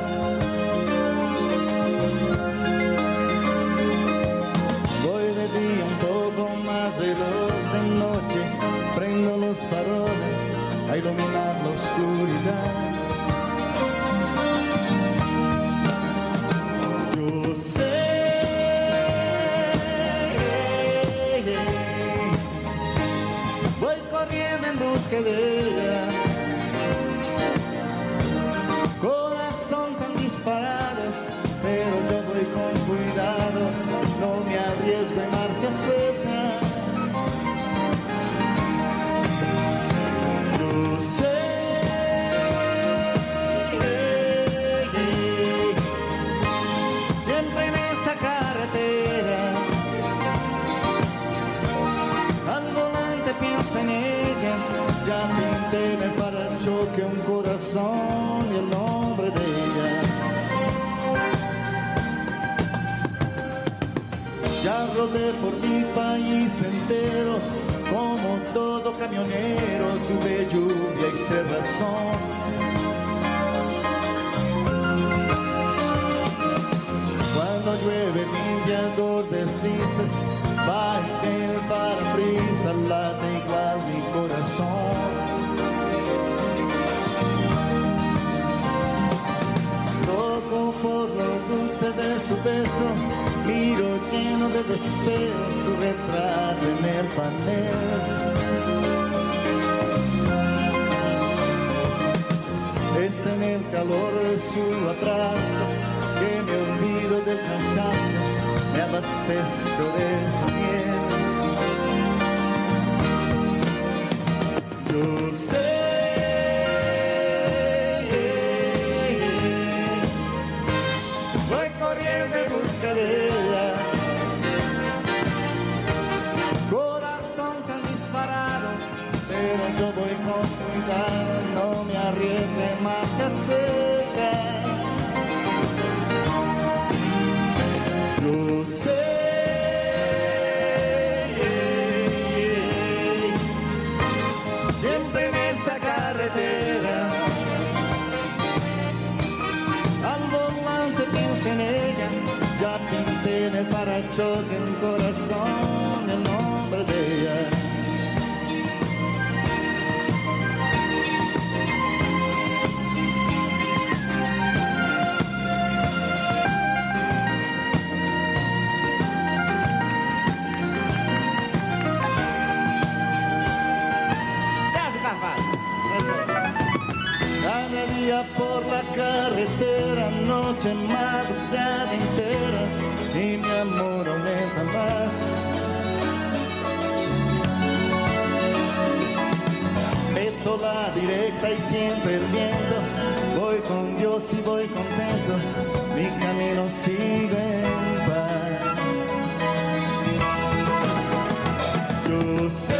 Voy de día un poco más veloz, de noche prendo los faroles a iluminar la oscuridad. Yo sé, voy corriendo en busca de ella, corazón tan disparado, pero yo voy con cuidado, no me arriesgo en marcha suelta. Yo sé, siempre en esa carretera, al volante pienso en ella, ya pinté en el parachoque un corazón y el nombre de ella. Ya rodé por mi país entero, como todo camionero, tuve lluvia y cerrazón. Cuando llueve mi guiador deslizas, va en el parabrisas, late igual mi corazón. Loco por lo dulce de su beso, miro lleno de deseos su retrato en el panel. en el calor de su abrazo, que me olvido del cansancio, me abastezco de su miel. Yo sé, voy corriendo en busca de ella, corazón tan disparado, pero yo voy con cuidado, no me arriesgue marcha cerca. Yo sé, siempre en esa carretera, al volante pienso en ella, ya pinté en el parachoque en corazón el nombre de ella. Cada día por la carretera, noche, madrugada entera, y mi amor aumenta más. Meto la directa y siempre el viento, voy con Dios y voy contento, mi camino sigue en paz. Yo sé,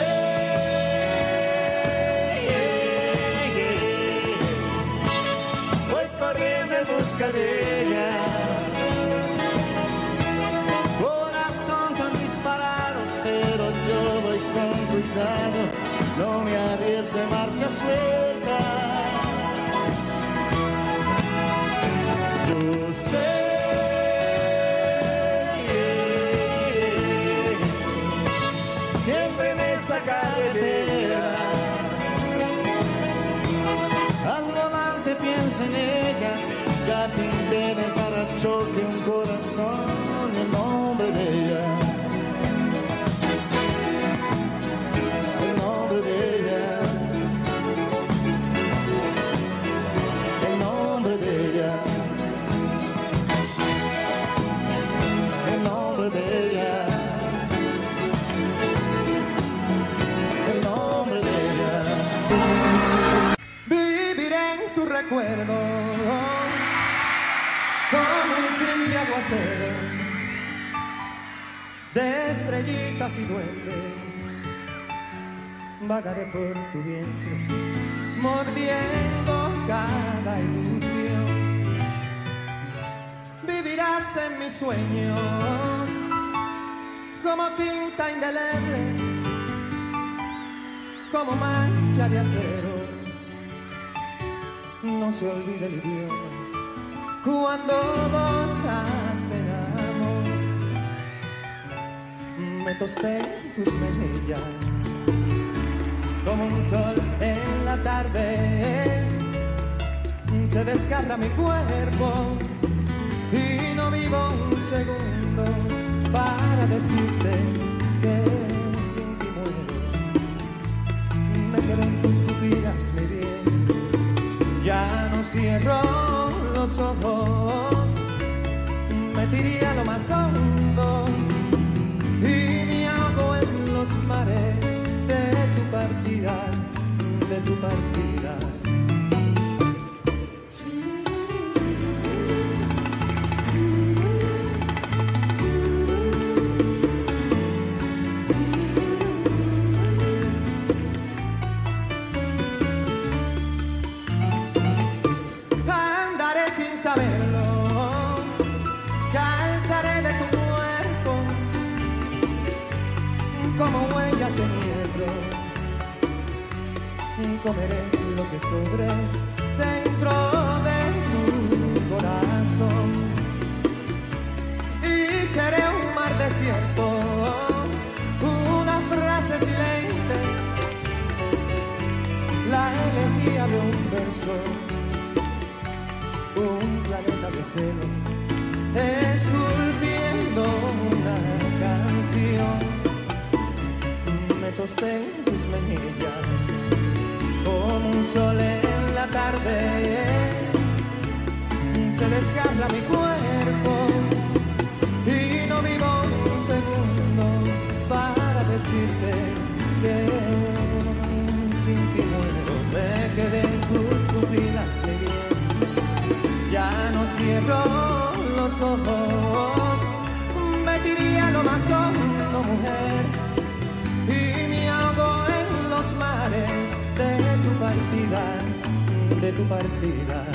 de ella, corazón tan disparado, pero yo voy con cuidado, no me arriesgo en marcha suelta. Yo sé, siempre en esa carretera, al volante pienso en ella, ya pinté en el parachoque un corazón y el nombre de ella. El nombre de ella. El nombre de ella. El nombre de ella. El nombre de ella. Viviré en tu recuerdo como un simple aguacero de estrellitas y duendes. Vagaré por tu vientre, mordiendo cada ilusión. Vivirás en mis sueños como tinta indeleble, como mancha de acero. No se olvide el idioma cuando dos hacen amor. Me tosté en tus mejillas como un sol en la tarde. Se desgarra mi cuerpo y no vivo un segundo para decirte que sin ti muero. Me quedo en tus pupilas, mi bien, ya no cierro los ojos, me tiré a lo más hondo y me ahogo en los mares de tu partida, de tu partida. Como huellas en hielo, comeré lo que sobre dentro de tu corazón y seré un mar desierto, una frase silente, la elegía de un verso, un planeta de celos, esculpiendo una canción. Me tosté en tus mejillas como un sol en la tarde. desgarra mi cuerpo y no vivo un segundo para decirte que sin ti muero. Me quedé en tus pupilas de bien, ya no cierro los ojos, me diría lo más hondo, mujer, y me ahogo en los mares de tu partida, de tu partida.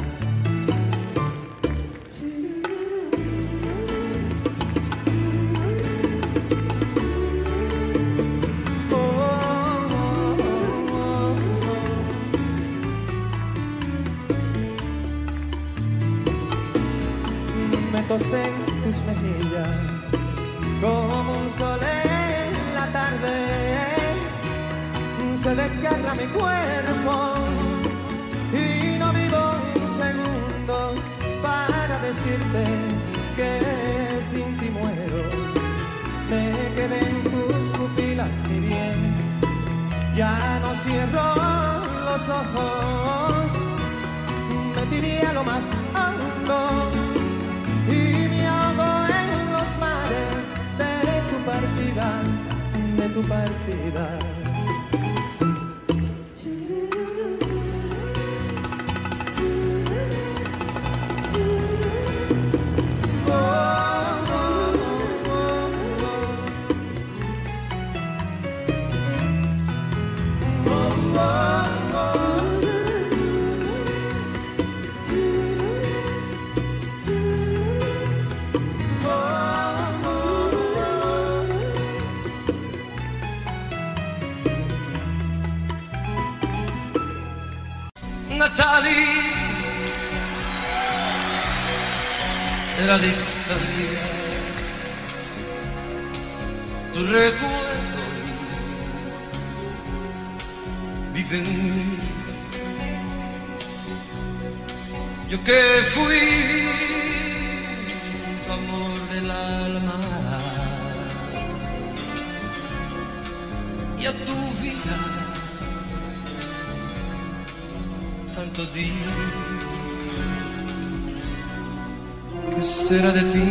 Me tosté en tus mejillas como un sol en la tarde, se desgarra mi cuerpo y no vivo un segundo para decirte que sin ti muero. Me quedé en tus pupilas, mi bien, ya no cierro los ojos, me diría lo más hondo y me ahogo en los mares de tu partida, de tu partida. Natalie, de la distancia, tu recuerdo vive en mí. Yo que fui tu amor del alma y a tu vida tanto di. ¿Qué será de ti?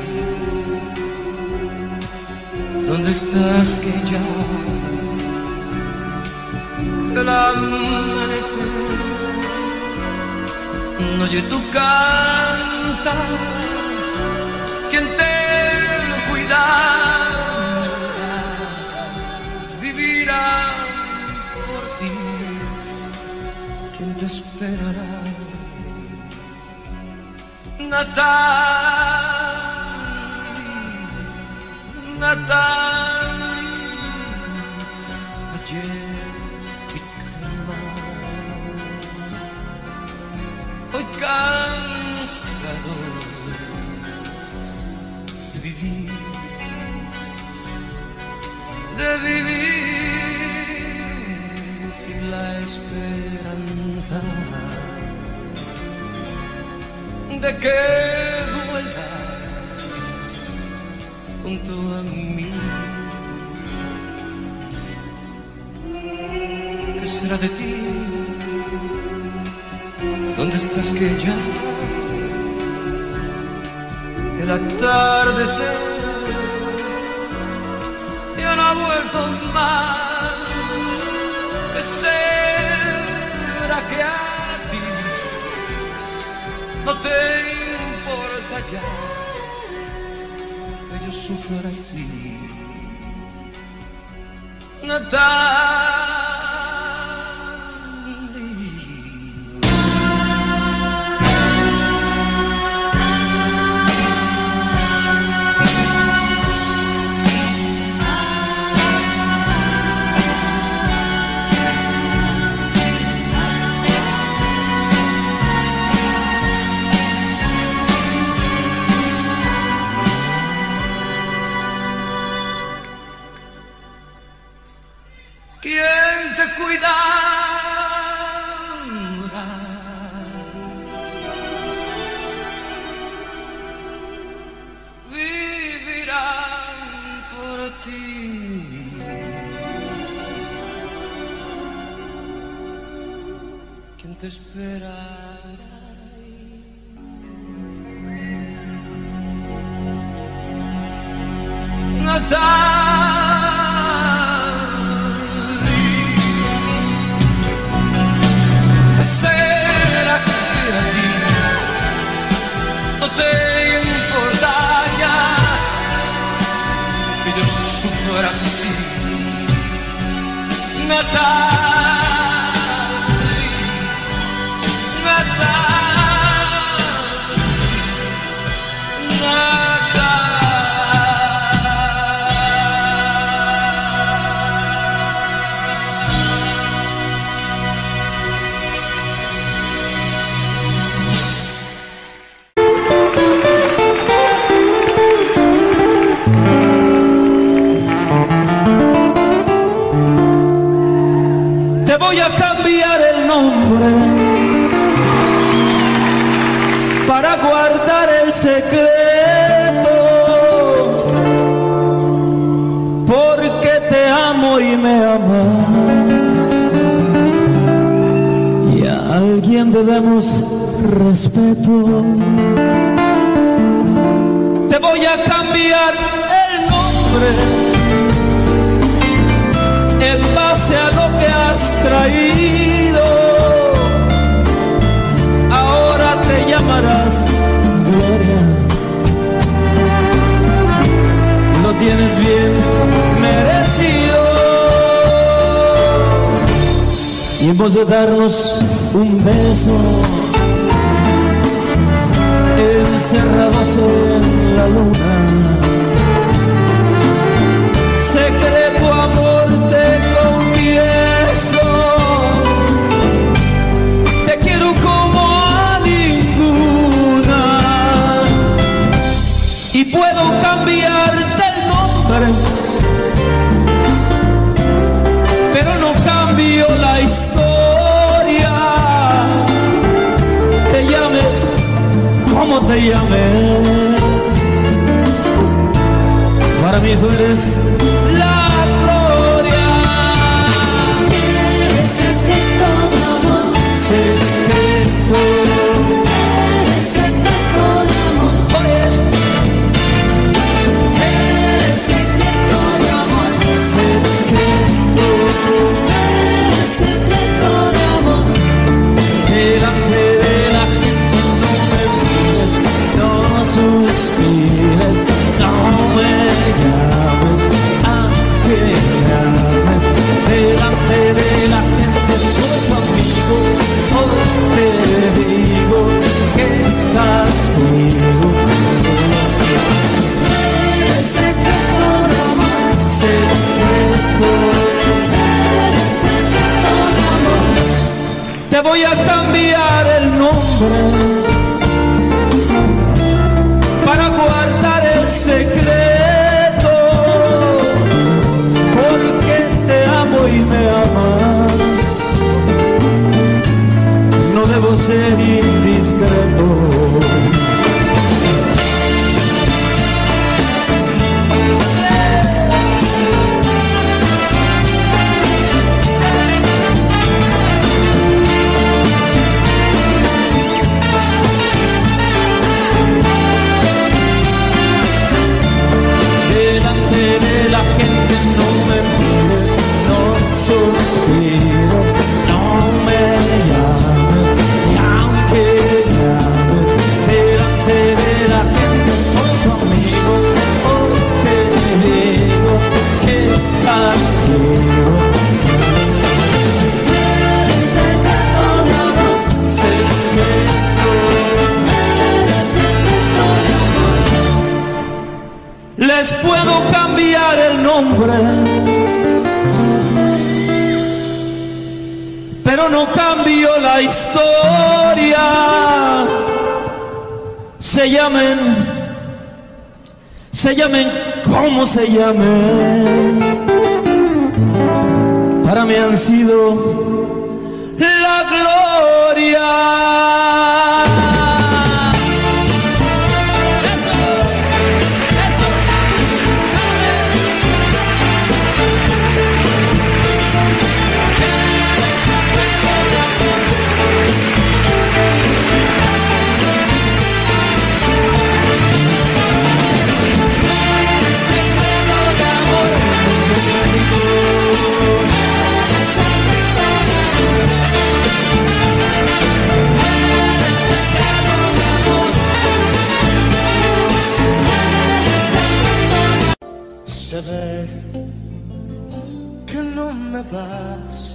¿Dónde estás que ya el amanecer no oye tu cantar? ¿Quién te cuidará? Vivirá por ti. ¿Quién te esperará? Natalie, Natalie, ayer mi calma, hoy cansado de vivir, de vivir sin la esperanza de que vuelvas junto a mí. ¿Qué será de ti? ¿Dónde estás que ya el atardecer ya no ha vuelto más? ¿Qué será que a ti no te importa ya que yo sufra así? Natalie, ¿quién te cuidará? Vivirán por ti. ¿Quién te esperará? ¿Será que a ti no te importa ya que yo sufra así? Natalie, Natalie, Te voy a cambiar el nombre para guardar el secreto, porque te amo y me amas, y a alguien debemos respeto. Te voy a cambiar el nombre en base a lo que has traído. Ahora te llamarás Gloria. Lo tienes bien merecido. Y hemos de darnos un beso encerrados en la luna. Secreto amor te confieso, te quiero como a ninguna, y puedo cambiarte el nombre, pero no cambio la historia. Te llames como te llames, para mí tú eres la gloria. Eres secreto de amor, Secreto, eres secreto de amor, oye, eres secreto de amor, secreto, eres secreto de amor. delante de la gente no me mires, no suspires, no me llames, aunque llames, delante de la gente soy tu amigo. Hoy te digo que castigo. Eres secreto de amor, Secreto, eres secreto de amor. te voy a cambiar el nombre para guardar el secreto, porque te amo y me amas. No debo ser indiscreto. Delante de la gente no me mires, no suspires, no me llames, ni aunque llames. Delante de la gente soy tu amigo. Hoy te digo que castigo. Eres secreto de amor, Secreto, eres secreto de amor. les puedo cambiar el nombre, pero no cambio la historia. Se llamen, se llamen como se llamen, para mí han sido la gloria. Eres secreto de Se ve que no me vas,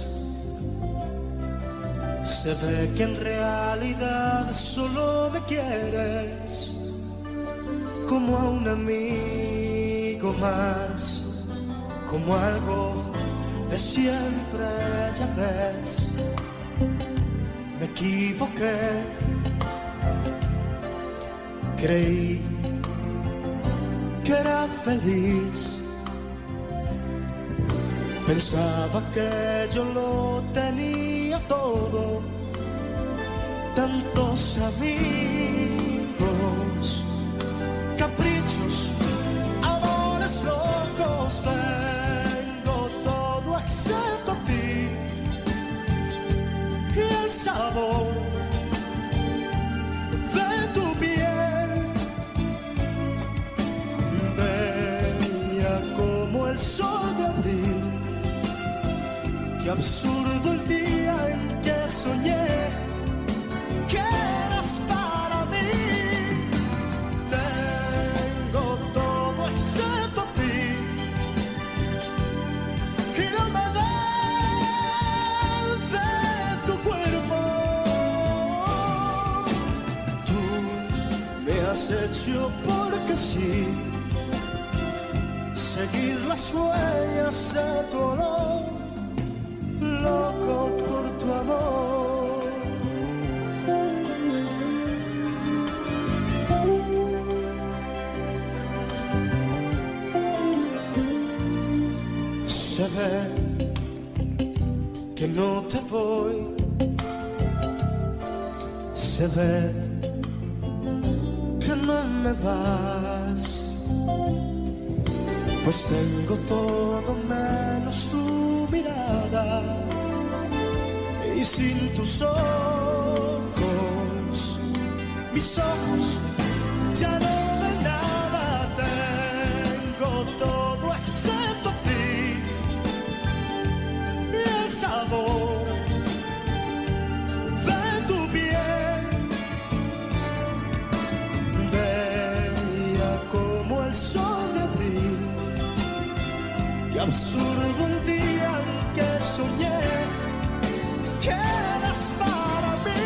se ve que en realidad solo me quieres como a un amigo más, como algo de siempre, ya ves. Me equivoqué, creí que era feliz. Pensaba que yo lo tenía todo, tantos amigos, caprichos, amores locos. Tengo todo excepto a ti y el sabor de tu piel, bella como el sol de abril. Qué absurdo el día en que soñé que eras para mí. Tengo todo excepto a ti y no me das de tu cuerpo. Tú me has hecho porque sí seguir las huellas de tu olor, loco por tu amor. Se ve que no te voy, se ve que no me vas, pues tengo todo menos tu mirada, y sin tus ojos, mis ojos ya no ven nada. Tengo todo excepto a ti y el sabor de tu piel, bella como el sol de abril. Qué absurdo el día en que soñé que eras para mí.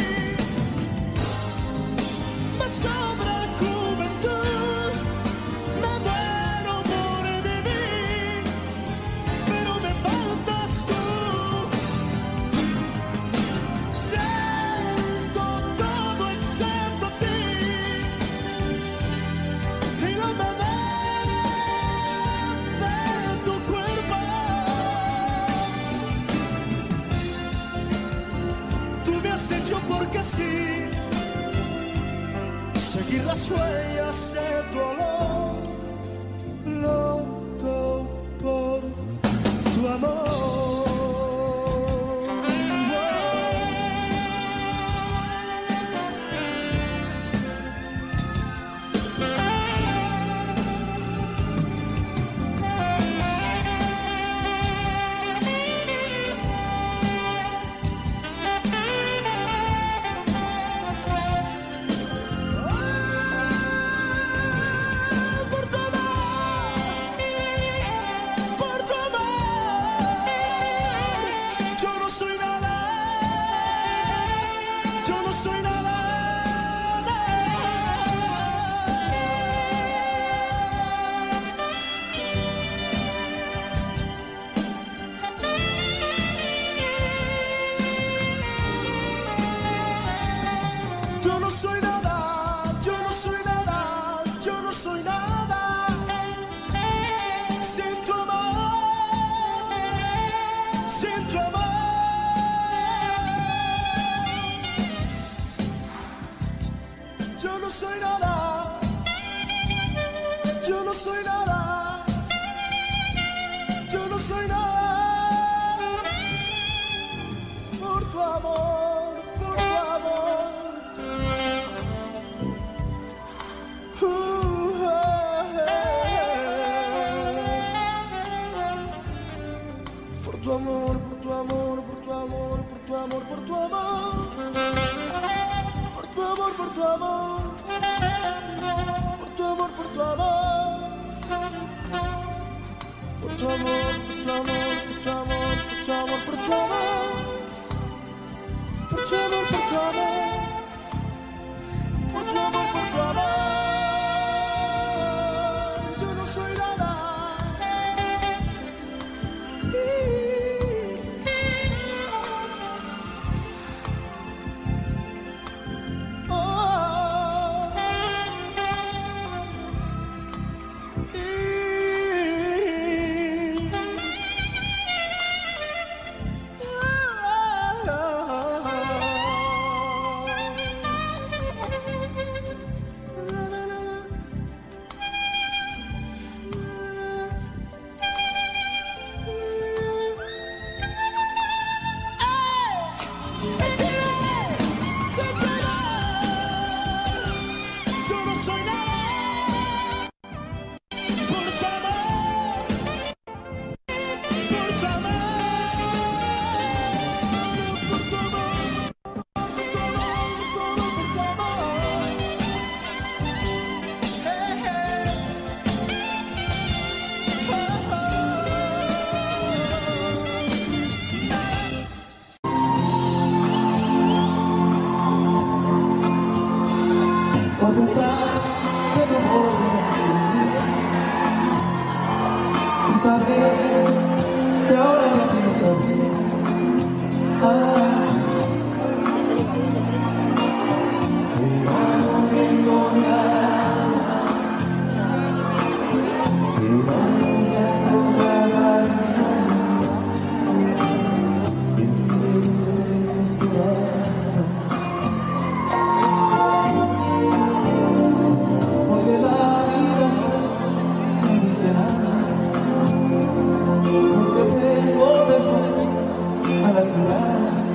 Me sobra juventud, me muero por vivir, pero me faltas tú. Tengo todo excepto a ti y no me das de tu cuerpo. Tú me has hecho porque sí seguir las huellas de tu olor, loco por tu amor. Yo no soy nada, yo no soy nada, yo no soy nada sin tu amor, sin tu amor. Yo no soy nada, yo no soy nada, yo no soy nada por tu amor, por tu amor. Por tu amor, por tu amor, por tu amor, por tu amor, por tu amor, por tu amor, por tu amor, por tu amor, por tu amor. tu amor, por tu amor, por tu amor, por tu amor, por tu amor, por tu amor, por tu amor, por tu amor, por tu amor. Yo no soy nada. Por pensar que no volveré a ti y saber que ahora ya tienes a mí. Ah, se va muriendo mi alma, se va muriendo cada día, el cielo de mi esperanza. Porque la vida me dice nada, porque tengo temor a las miradas.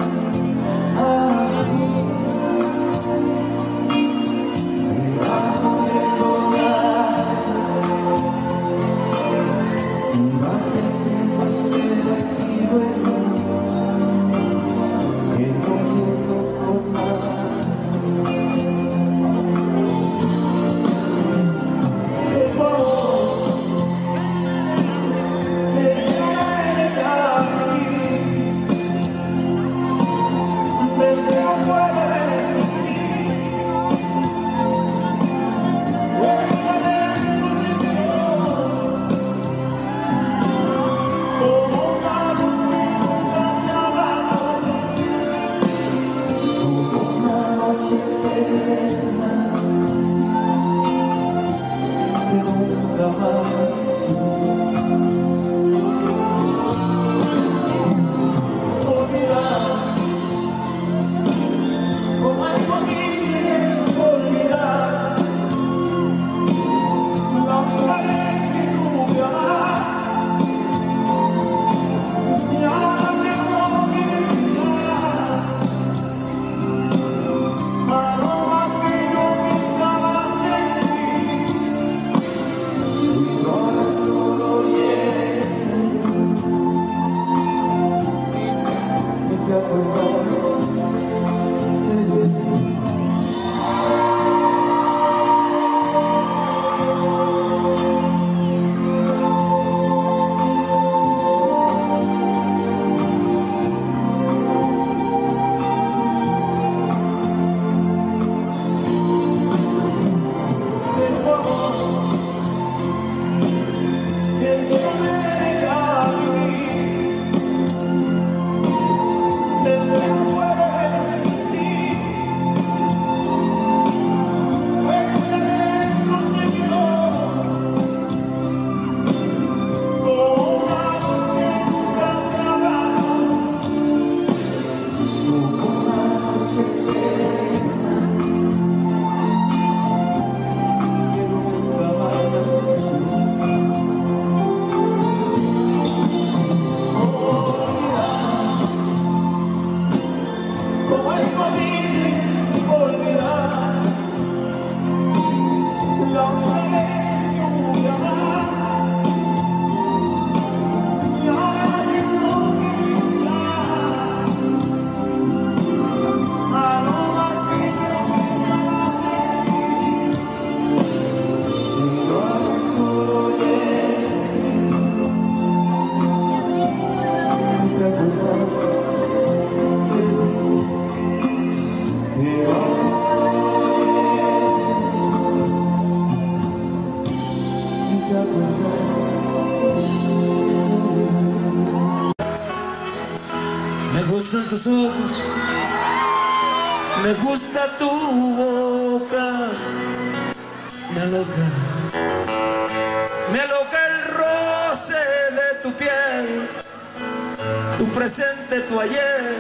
tus ojos, me gusta tu boca, me aloca, me aloca el roce de tu piel, tu presente, tu ayer.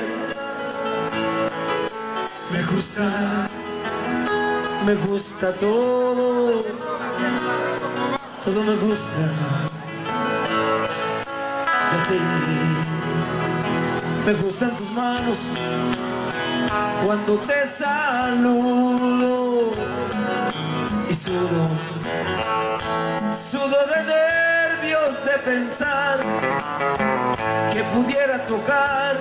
Me gusta, me gusta todo, todo me gusta de ti. Me gustan tus manos cuando te saludo y sudo, sudo de nervios de pensar que pudiera tocar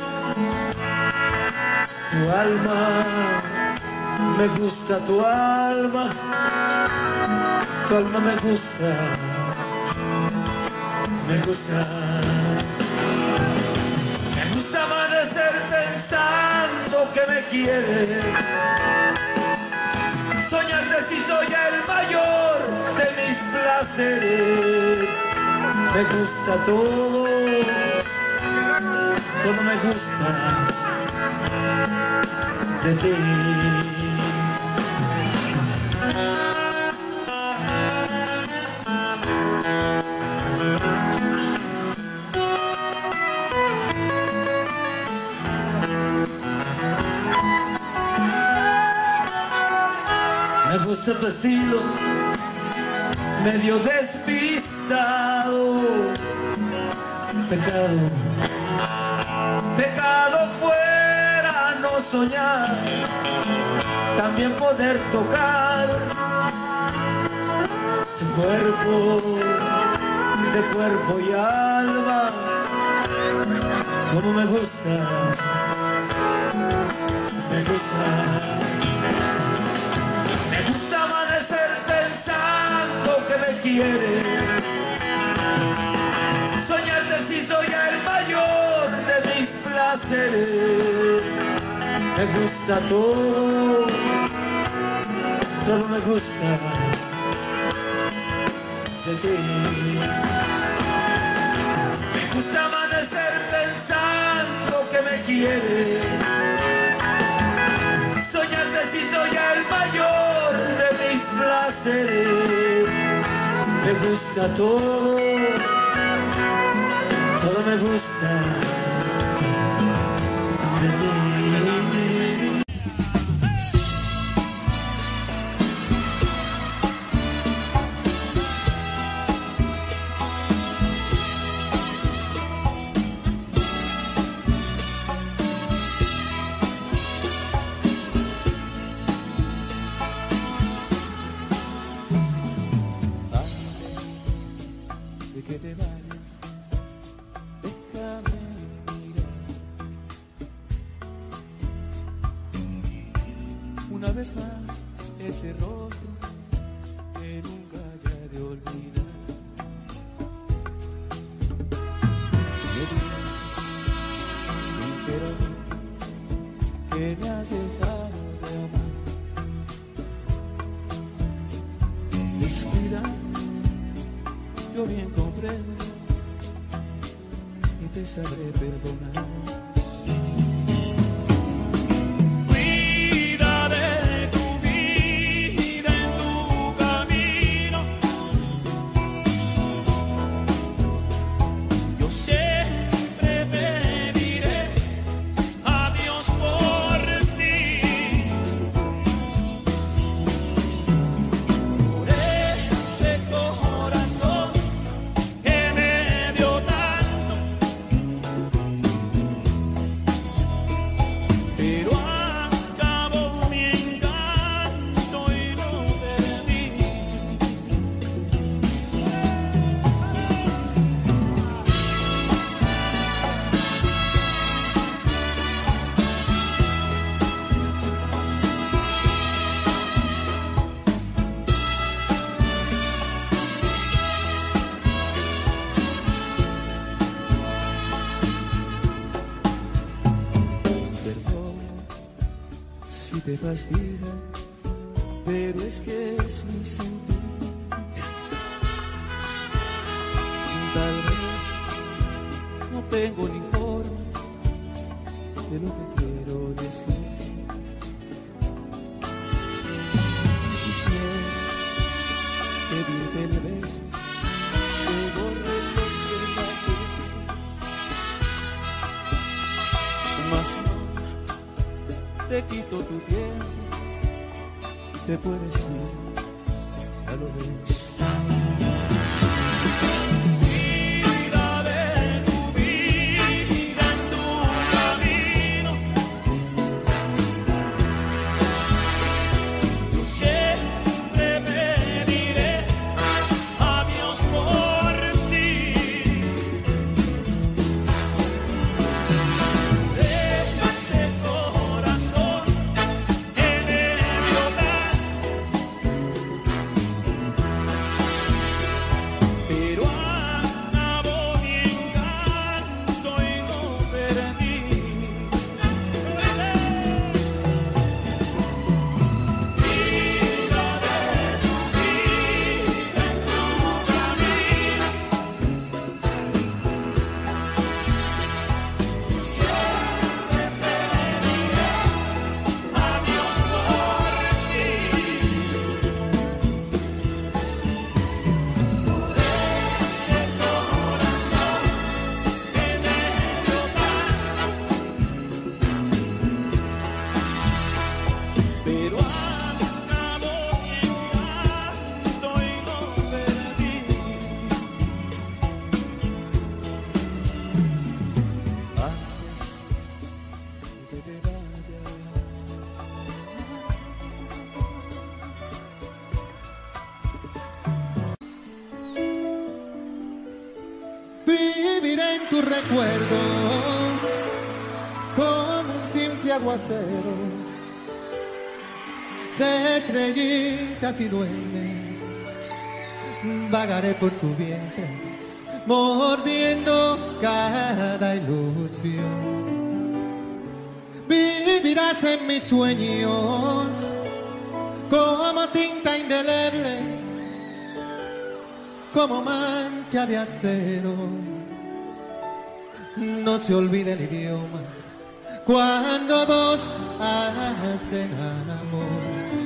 tu alma. Me gusta tu alma, tu alma me gusta, me gustas. Me gusta amanecer pensando que me quieres, soñarte si soy el mayor de mis placeres. Me gusta todo, todo me gusta de ti. Me gusta tu estilo, medio despistado. Pecado, pecado fuera no soñar, también poder tocar tu cuerpo, de cuerpo y alma. Como me gusta, me gusta. Me gusta amanecer pensando que me quieres, soñarte si soy el mayor de mis placeres. Me gusta todo, todo me gusta de ti. Me gusta amanecer pensando que me quieres, soñarte si soy el mayor de mis placeres. Me gusta todo, todo me gusta de ti. De que te vayas, déjame mirar una vez más ese rostro que nunca haya de olvidar. Me dices sinceramente que me has dejado de amar, descuida. Yo bien comprendo y te sabré perdonar. Cuida de tu vida en tu camino. Yo siempre pediré a Dios por ti. Por ese corazón que me dio tanto, pero acabó mi encanto y lo perdí. Perdón si te fastidia, pero es que es mi sentir. Tal vez no tengo ni forma tu tiempo te puedes ir, ya lo ves. Vida de tu vida en tu camino, yo siempre pediré a Dios por ti. Deja ese corazón en el hogar, pero Ana voy en canto y no perdí. Vida de tu vida en tu camino, siempre pediré a Dios por ti. Pero Ana voy en canto y no perdí. Antes de que te vayas, Viviré en tu recuerdo como un simple aguacero de estrellitas y duendes. Vagaré por tu vientre mordiendo cada ilusión. Vivirás en mis sueños como tinta indeleble, como mancha de acero. No se olvide el idioma cuando dos hacen amor.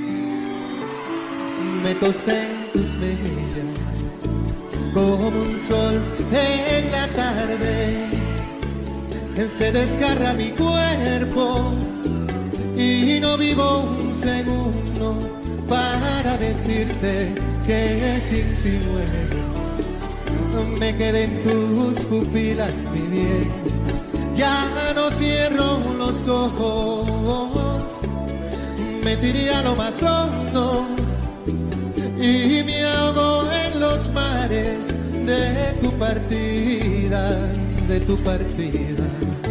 Me tosté en tus mejillas como un sol en la tarde. Se desgarra mi cuerpo y no vivo un segundo para decirte que sin ti muero. Me quedé en tus pupilas, mi bien, ya no cierro los ojos. Me tiré a lo más hondo y me ahogo en los mares de tu partida, de tu partida.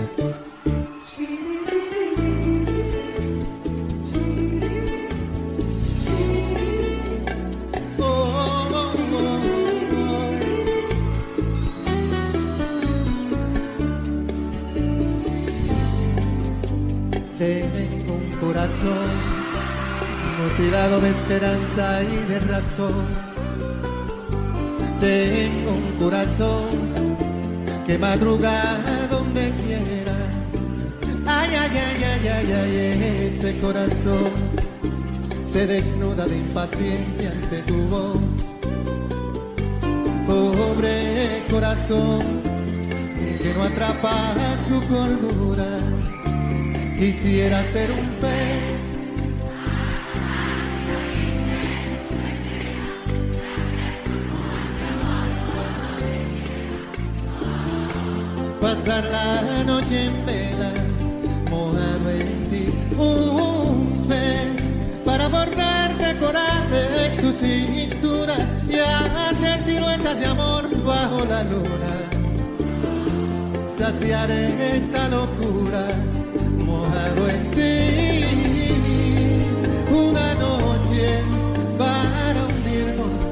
Tengo un corazón mutilado de esperanza y de razón. Tengo un corazón que madruga donde quiera. Ay, ay, ay, ay, ay, ay, ese corazón se desnuda de impaciencia ante tu voz. Pobre corazón que no atrapa su cordura. Quisiera ser un pez pasar la noche en vela, mojado en ti. Un pez para bordarte corales tu cintura y hacer siluetas de amor bajo la luna. Saciar esta locura mojado en ti, una noche para hundirnos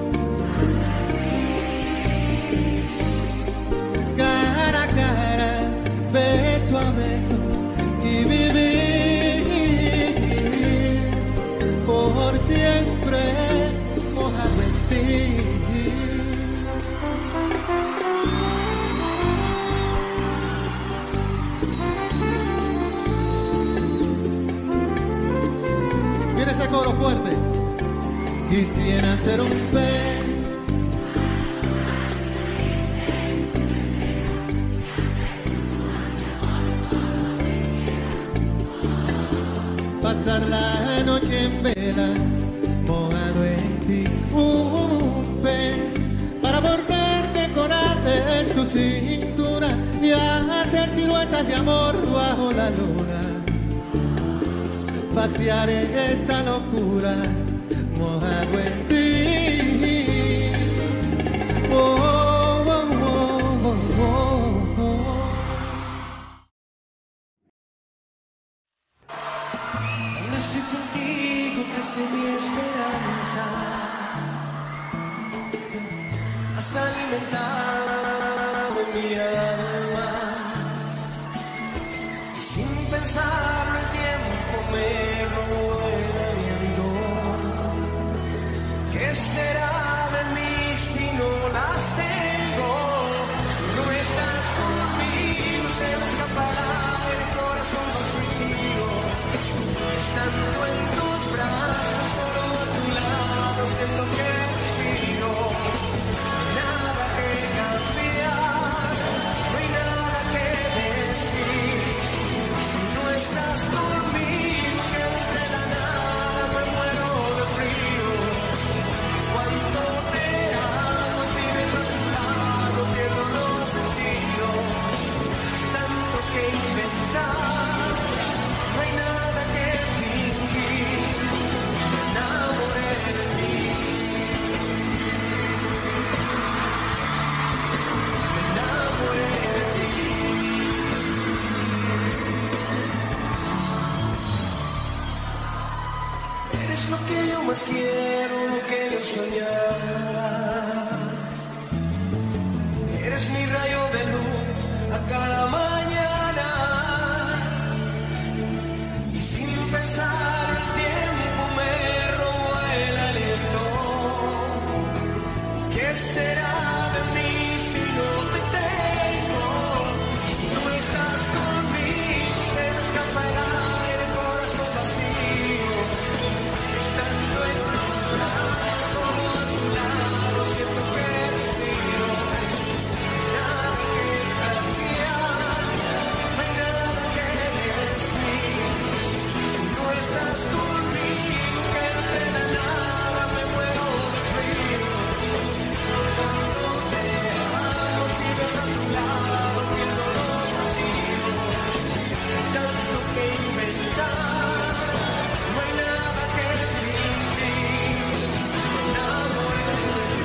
cara a cara, beso a beso y vivir por siempre mojado en ti. Ese coro fuerte. Quisiera ser un pez pasar pasar la noche en vela, mojado en ti, un pez, para bordar decorantes tu cintura y hacer siluetas de amor bajo la luna. Pasear en esta locura, mojado en ti. Oh, oh, oh, oh, oh, oh. Cuando estoy contigo crece mi esperanza, has alimentado mi alma y sin pensarlo el tiempo me robó el aliento. ¿Qué será de mí si no las tengo? Si no estás conmigo se me escapará el corazón vacío. Estando en tus brazos, solo a tu lado, siento que respiro. Nada que cambiar, no hay nada que decir. Si no estás conmigo, que entre la nada me muero de frío. Cuando te amo, si ves a tu lado, pierdo los sentidos. Tanto que inventar, no hay nada que fingir. Me enamoré de ti. Me enamoré de ti. Eres lo que yo más quiero, lo que yo soñaba. Eres mi rayo de luz a cada mañana. Y sin pensar el tiempo me roba el aliento. ¿Qué será de mí si no te tengo? Si no estás conmigo se me escapa el aire, el corazón vacío. Estando en tus brazos, solo a tu lado, siento que respiro. Nada que cambiar, no hay nada que decir. Si no estás conmigo, que entre la nada me muero de frío. Cuando te amo, si ves a tu lado, pierdo los sentidos. Tanto que inventar, no hay nada que fingir. Me enamoré de ti.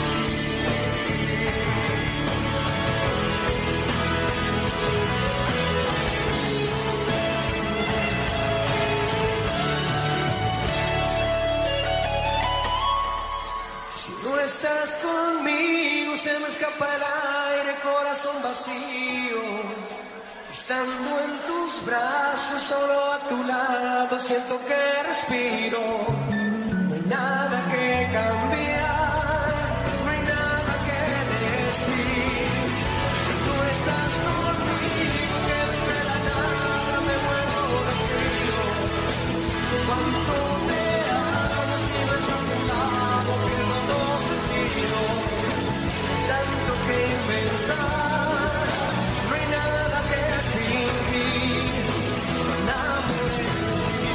Si no estás conmigo se me escapa el aire, corazón vacío. Estando en tus brazos, solo a tu lado, siento que respiro. No hay nada que cambiar, no hay nada que decir. Si no estás conmigo, que entre la nada me muero de frío. Cuando te amo, si ves a tu lado, pierdo los sentidos. Tanto que inventar, no hay nada que fingir. Me enamoré de ti.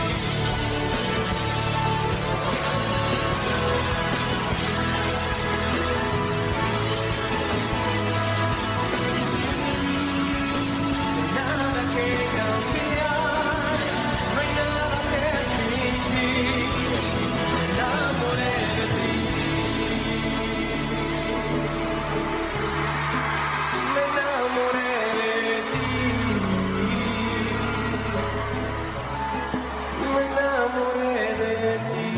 Nada que cambiar, no hay nada que fingir. Me enamoré de ti. Me enamoré de ti. Me enamoré de ti.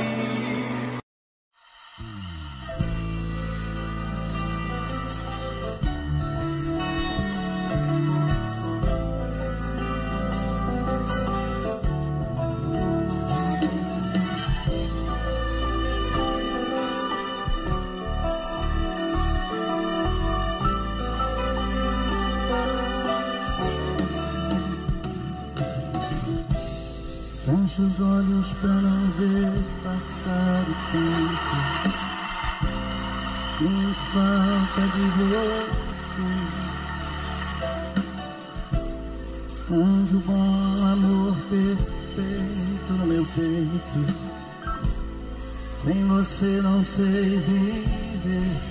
Fecho os olhos pra não ver passar o tempo. Sinto falta de você. Anjo bom, amor perfeito. dentro do meu peito. Sem você não sei viver.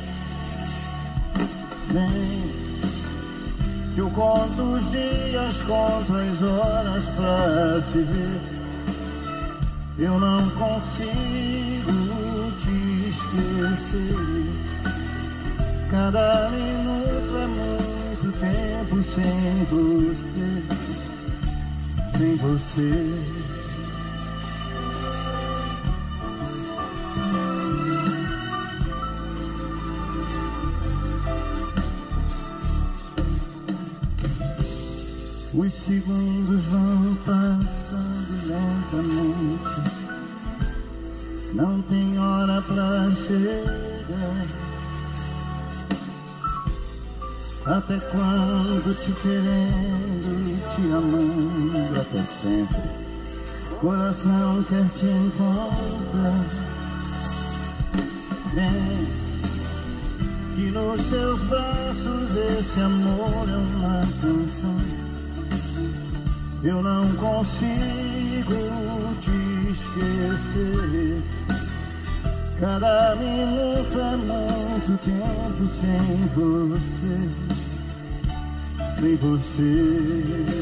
Vem, que eu conto os dias, conto as horas pra te ver. Eu não consigo te esquecer. Cada minuto é muito tempo sem você, sem você. Os segundos vão passando lentamente, não tem hora pra chegar. Até quando te querendo, te amando até sempre, coração quer te encontrar. Vem, que nos seus braços esse amor é uma canção. Eu não consigo te esquecer. Cada minuto é muito tempo sem você, sem você.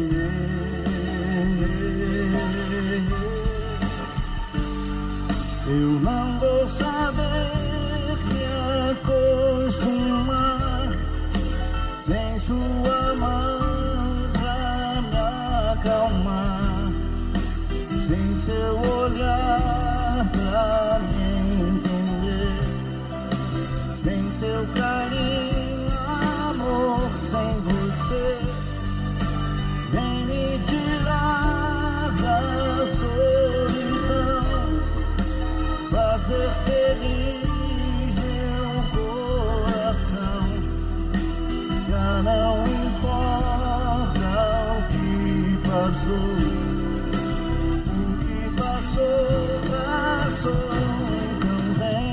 Eu não vou saber me acostumar sem sua mão pra me acalmar, sem seu olhar pra me entender, sem seu carinho, amor, sem você. Vem me tirar da solidão, fazer feliz meu coração. Já não importa o que passou, o que passou, passou. Então vem,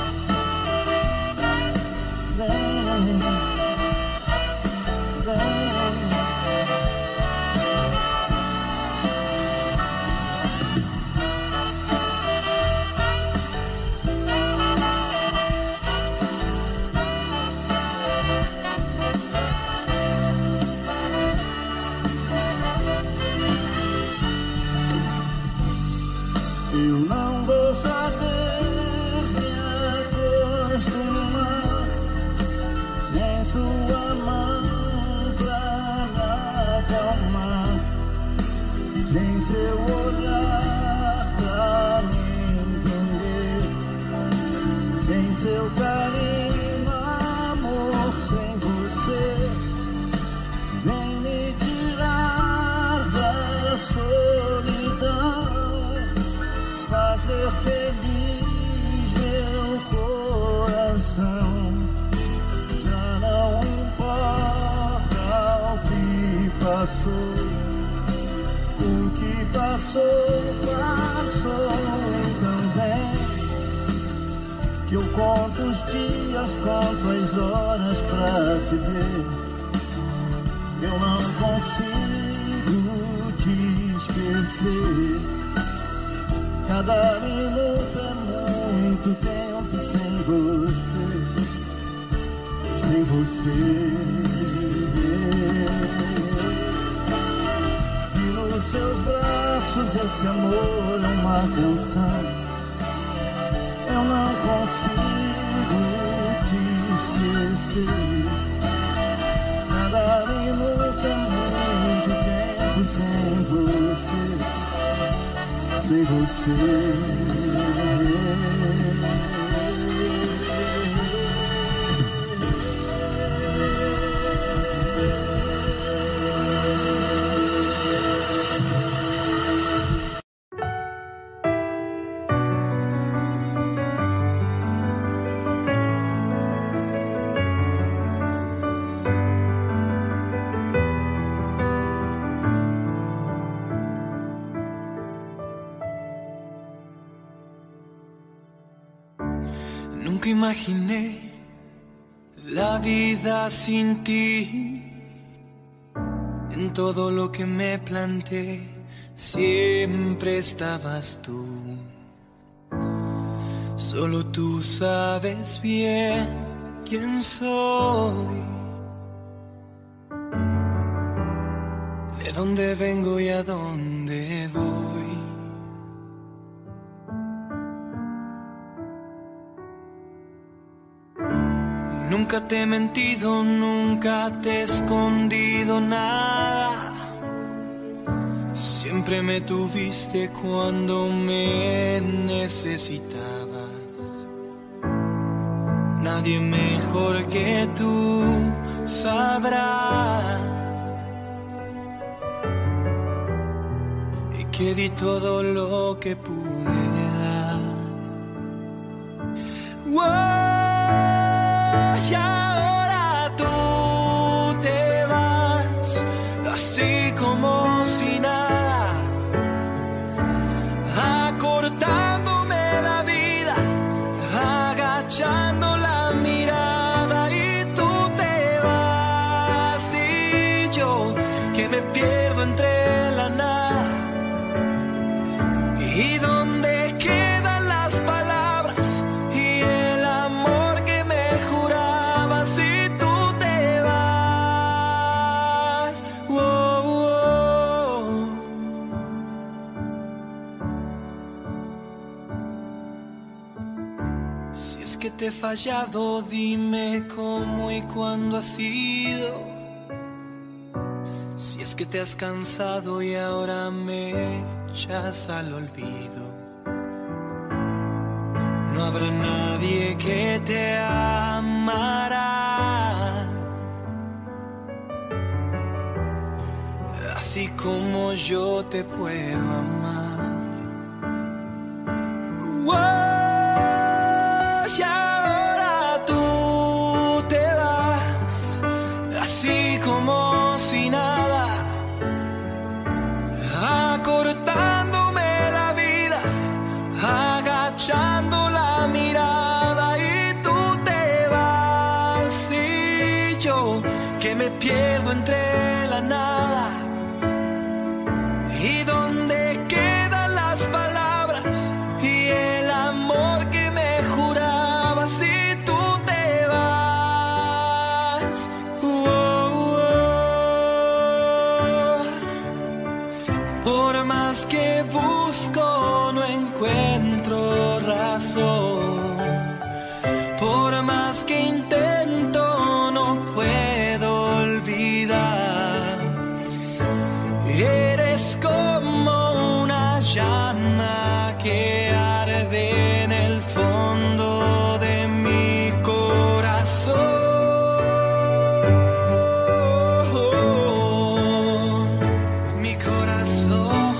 vem, vem. Eu não vou saber me acostumar sem sua mão pra me acalmar, sem seu olhar pra me entender, sem seu carinho, amor, sem você. Vem me tirar da solidão, fazer feliz meu coração. Já não importa o que passou, o que passou, passou. Então vem, que eu conto os dias, conto as horas pra te ver. Eu não consigo te esquecer. Cada minuto é muito tempo sem você, sem você. E nos seus braços esse amor é uma canção. Eu não consigo te esquecer. Cada minuto é muito tempo sem você, sem você. Nunca imaginé la vida sin ti. En todo lo que me planteé siempre estabas tú. Solo tú sabes bien quién soy, de dónde vengo y a dónde voy. Nunca te he mentido, nunca te he escondido nada. Siempre me tuviste cuando me necesitabas. Nadie mejor que tú sabrá y que di todo lo que pude dar. Wow. Y ahora tú te vas, así como si nada, acortándome la vida, agachando la mirada, y tú te vas y yo que me pierdo entre la nada. Y donde quedan las palabras y el amor que me jurabas, y tú te vas. Oh, oh. Si es que te he fallado, dime cómo y cuándo ha sido. Si es que te has cansado y ahora me echas al olvido, no habrá nadie que te amará así como yo te puedo amar. Wow, y ahora tú te vas, así como si nada, acortándome la vida, agachando la mirada, y tú te vas y yo que me pierdo entre la nada. Y donde quedan las palabras y el amor que me jurabas, y tú te vas. Oh, oh. Por más que busco no encuentro razón, por más que intento no puedo olvidar. Eres como una llama que arde en el fondo de mi corazón, mi corazón.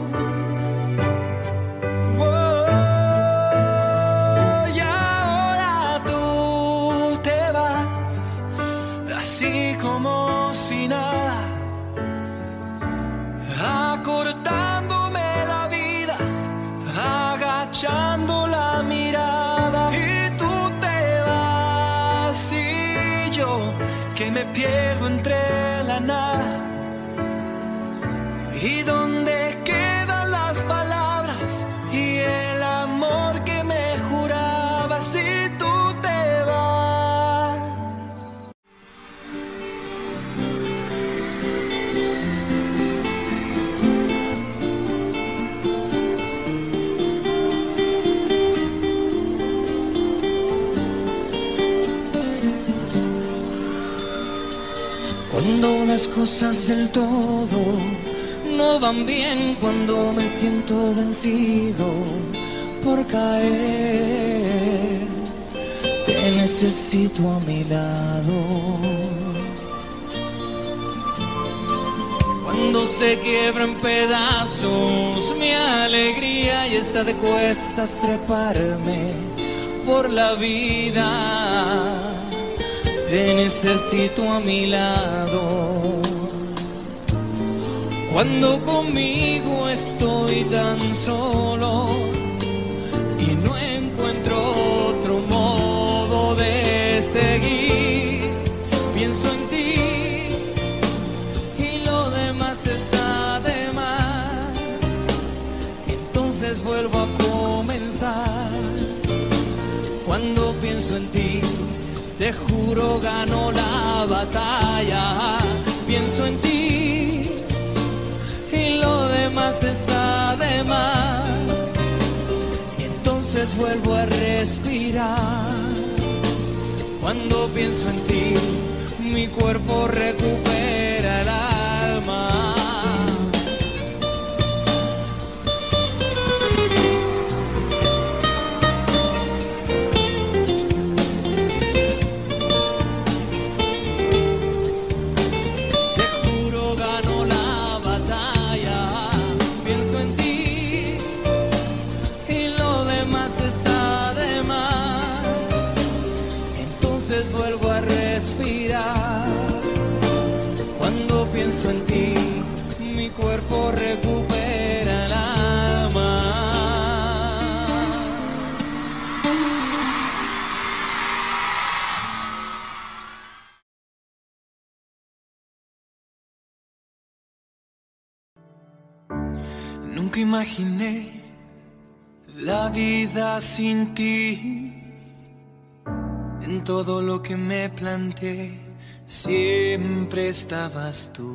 Oh, y ahora tú te vas, así como si nada, acortándome la vida, agachando la mirada, y tú te vas y yo que me pierdo entre la nada. Y donde quedan las palabras y el amor que me jurabas, y tú te vas. Cuando las cosas del todo no van bien, cuando me siento vencido por caer, te necesito a mi lado. Cuando se quiebra en pedazos mi alegría y está de cuestas treparme por la vida, te necesito a mi lado. Cuando conmigo estoy tan solo y no encuentro otro modo de seguir, pienso en ti y lo demás está de más. Cuando pienso en ti, te juro gano la batalla. Pienso en ti y lo demás está de más. Entonces vuelvo a respirar. Cuando pienso en ti, mi cuerpo recupera el alma. Vuelvo a respirar. Cuando pienso en ti, mi cuerpo recupera el alma. Nunca imaginé la vida sin ti. En todo lo que me planteé, siempre estabas tú.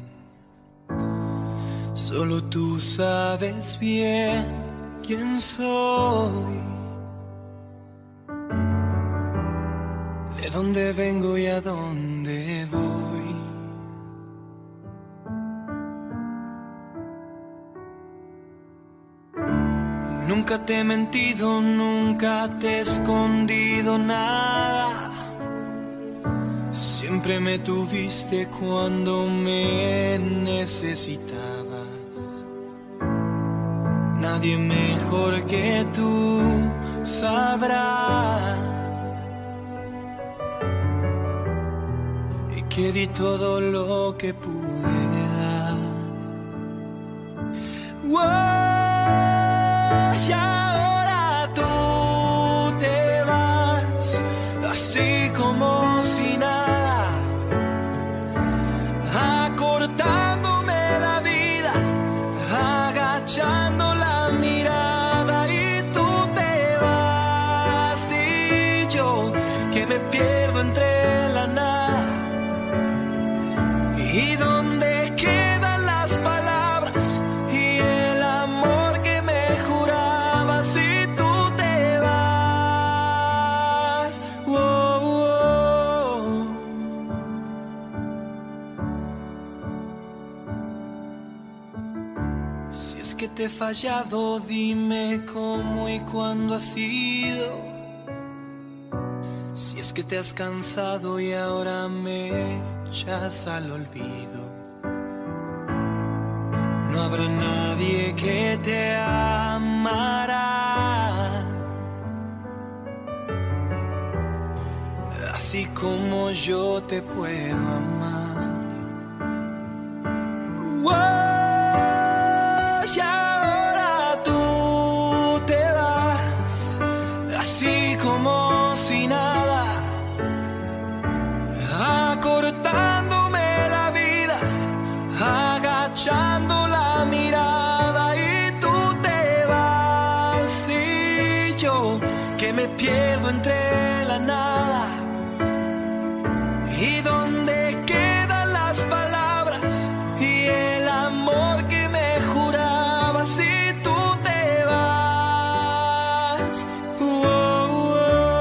Solo tú sabes bien quién soy, de dónde vengo y a dónde voy. Nunca te he mentido, nunca te he escondido nada. Siempre me tuviste cuando me necesitabas. Nadie mejor que tú sabrá y que di todo lo que pude dar. Wow. Y ahora tú te vas, así como si nada, acortándome la vida, agachando la mirada. Y tú te vas y yo, que me pierdo entre la nada. Y donde quedan las palabras y el amor que me si tú te vas, oh, oh. Si es que te he fallado, dime cómo y cuándo ha sido. Si es que te has cansado y ahora me echas al olvido. No habrá nadie que te amará así como yo te puedo amar. Oh, y ahora tú te vas, así como si nada, acortándome la vida, agachando la mirada. Y tú te vas y yo, que me pierdo entre la nada. Y donde quedan las palabras y el amor que me juraba. Si tú te vas, oh,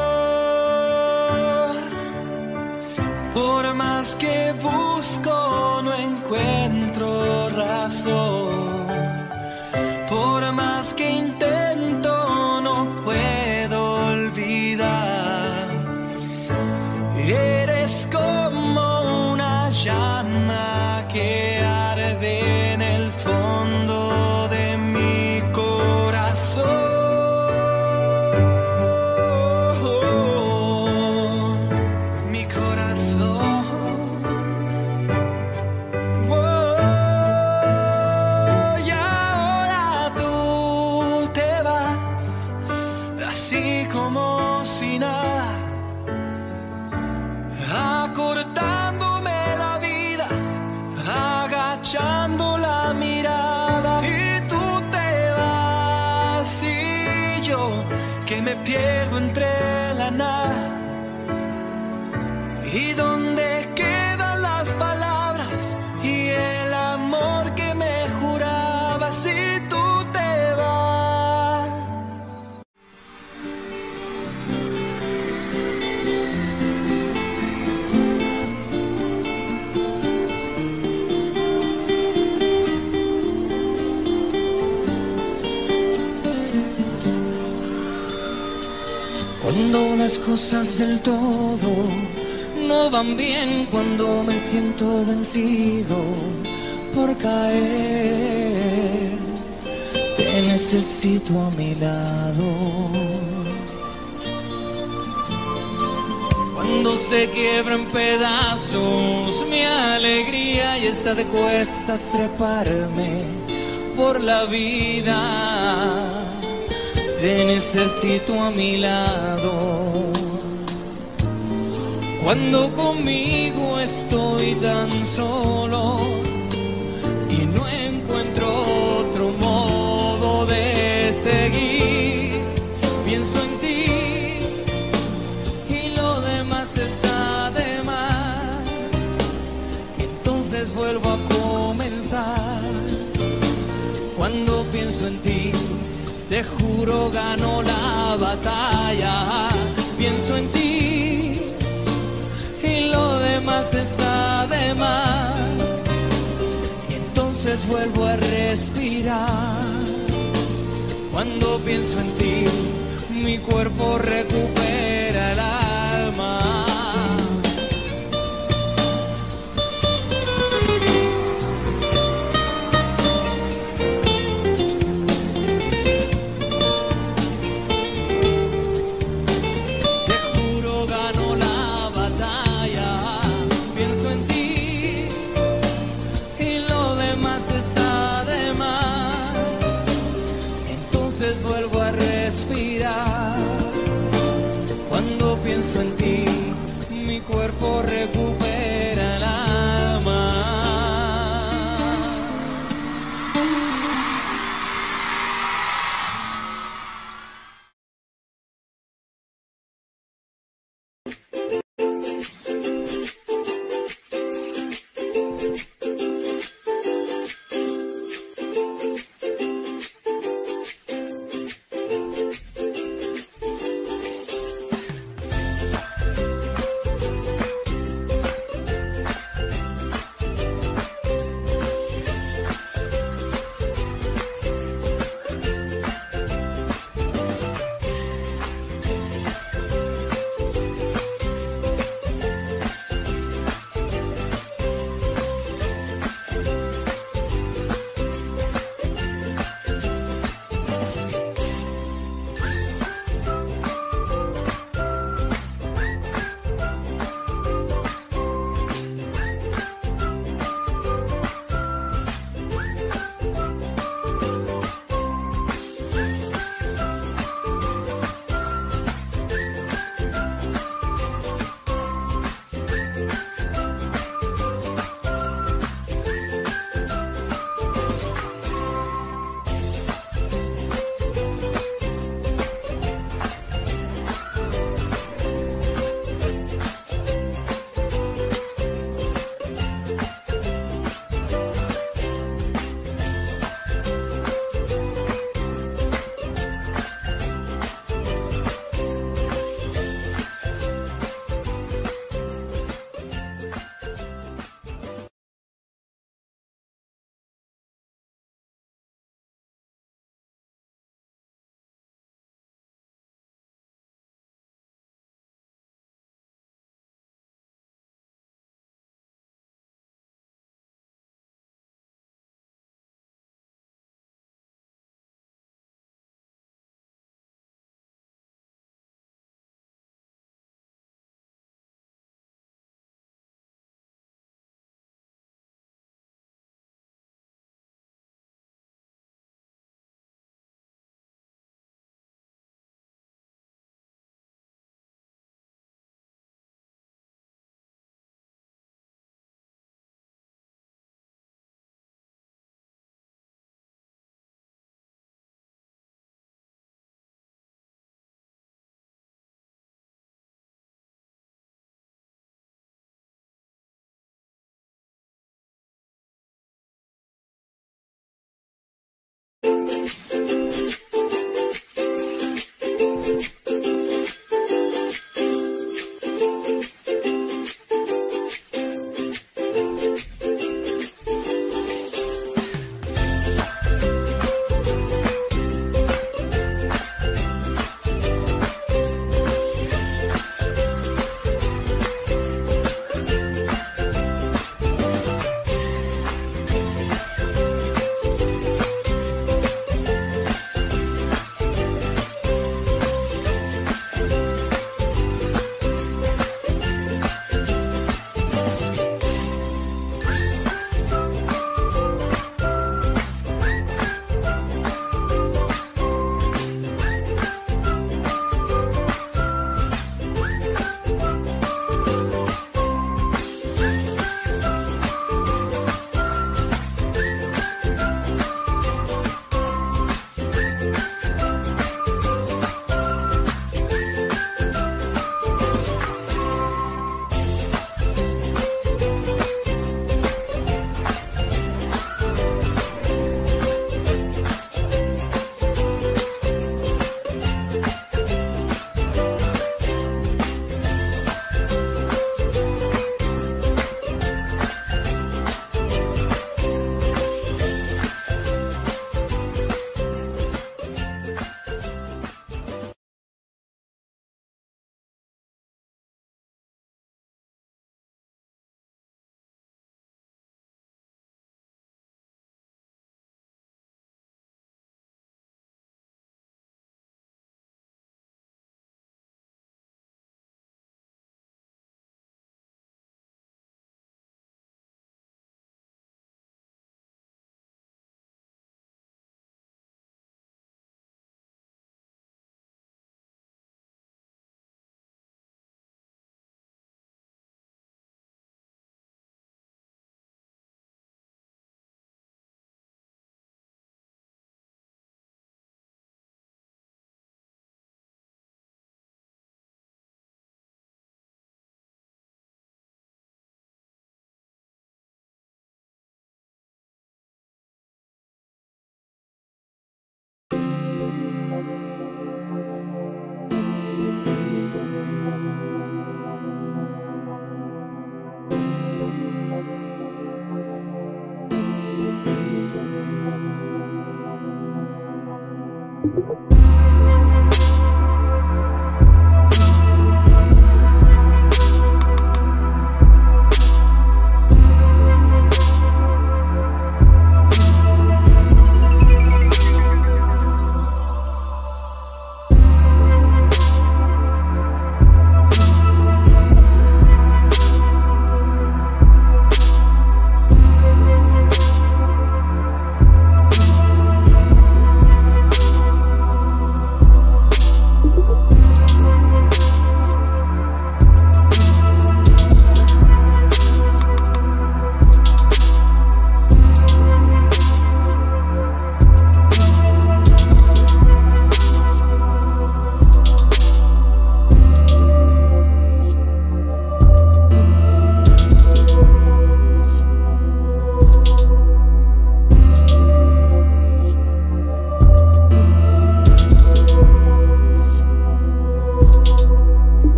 oh. Por más que busco no encuentro razón. Por más que intento no puedo olvidar. Eres como una llama que arde en el fondo de mi corazón. Mi corazón. Oh, y ahora tú te vas, así como si nada, acortándome la vida, agachando la mirada. Y tú te vas y yo, que me pierdo entre la nada. ¿Y dónde quedan las palabras y el amor que me juraba si tú te vas? Cuando las cosas del todo no van bien, cuando me siento vencido por caer, te necesito a mi lado. Cuando se quiebra en pedazos mi alegría y está de cuestas treparme por la vida, te necesito a mi lado. Cuando conmigo estoy tan solo y no encuentro otro modo de seguir, pienso en ti y lo demás está de más. Entonces vuelvo a comenzar. Cuando pienso en ti, te juro gano la batalla. Pienso en ti y lo demás está de más. Entonces vuelvo a respirar. Cuando pienso en ti, mi cuerpo recupera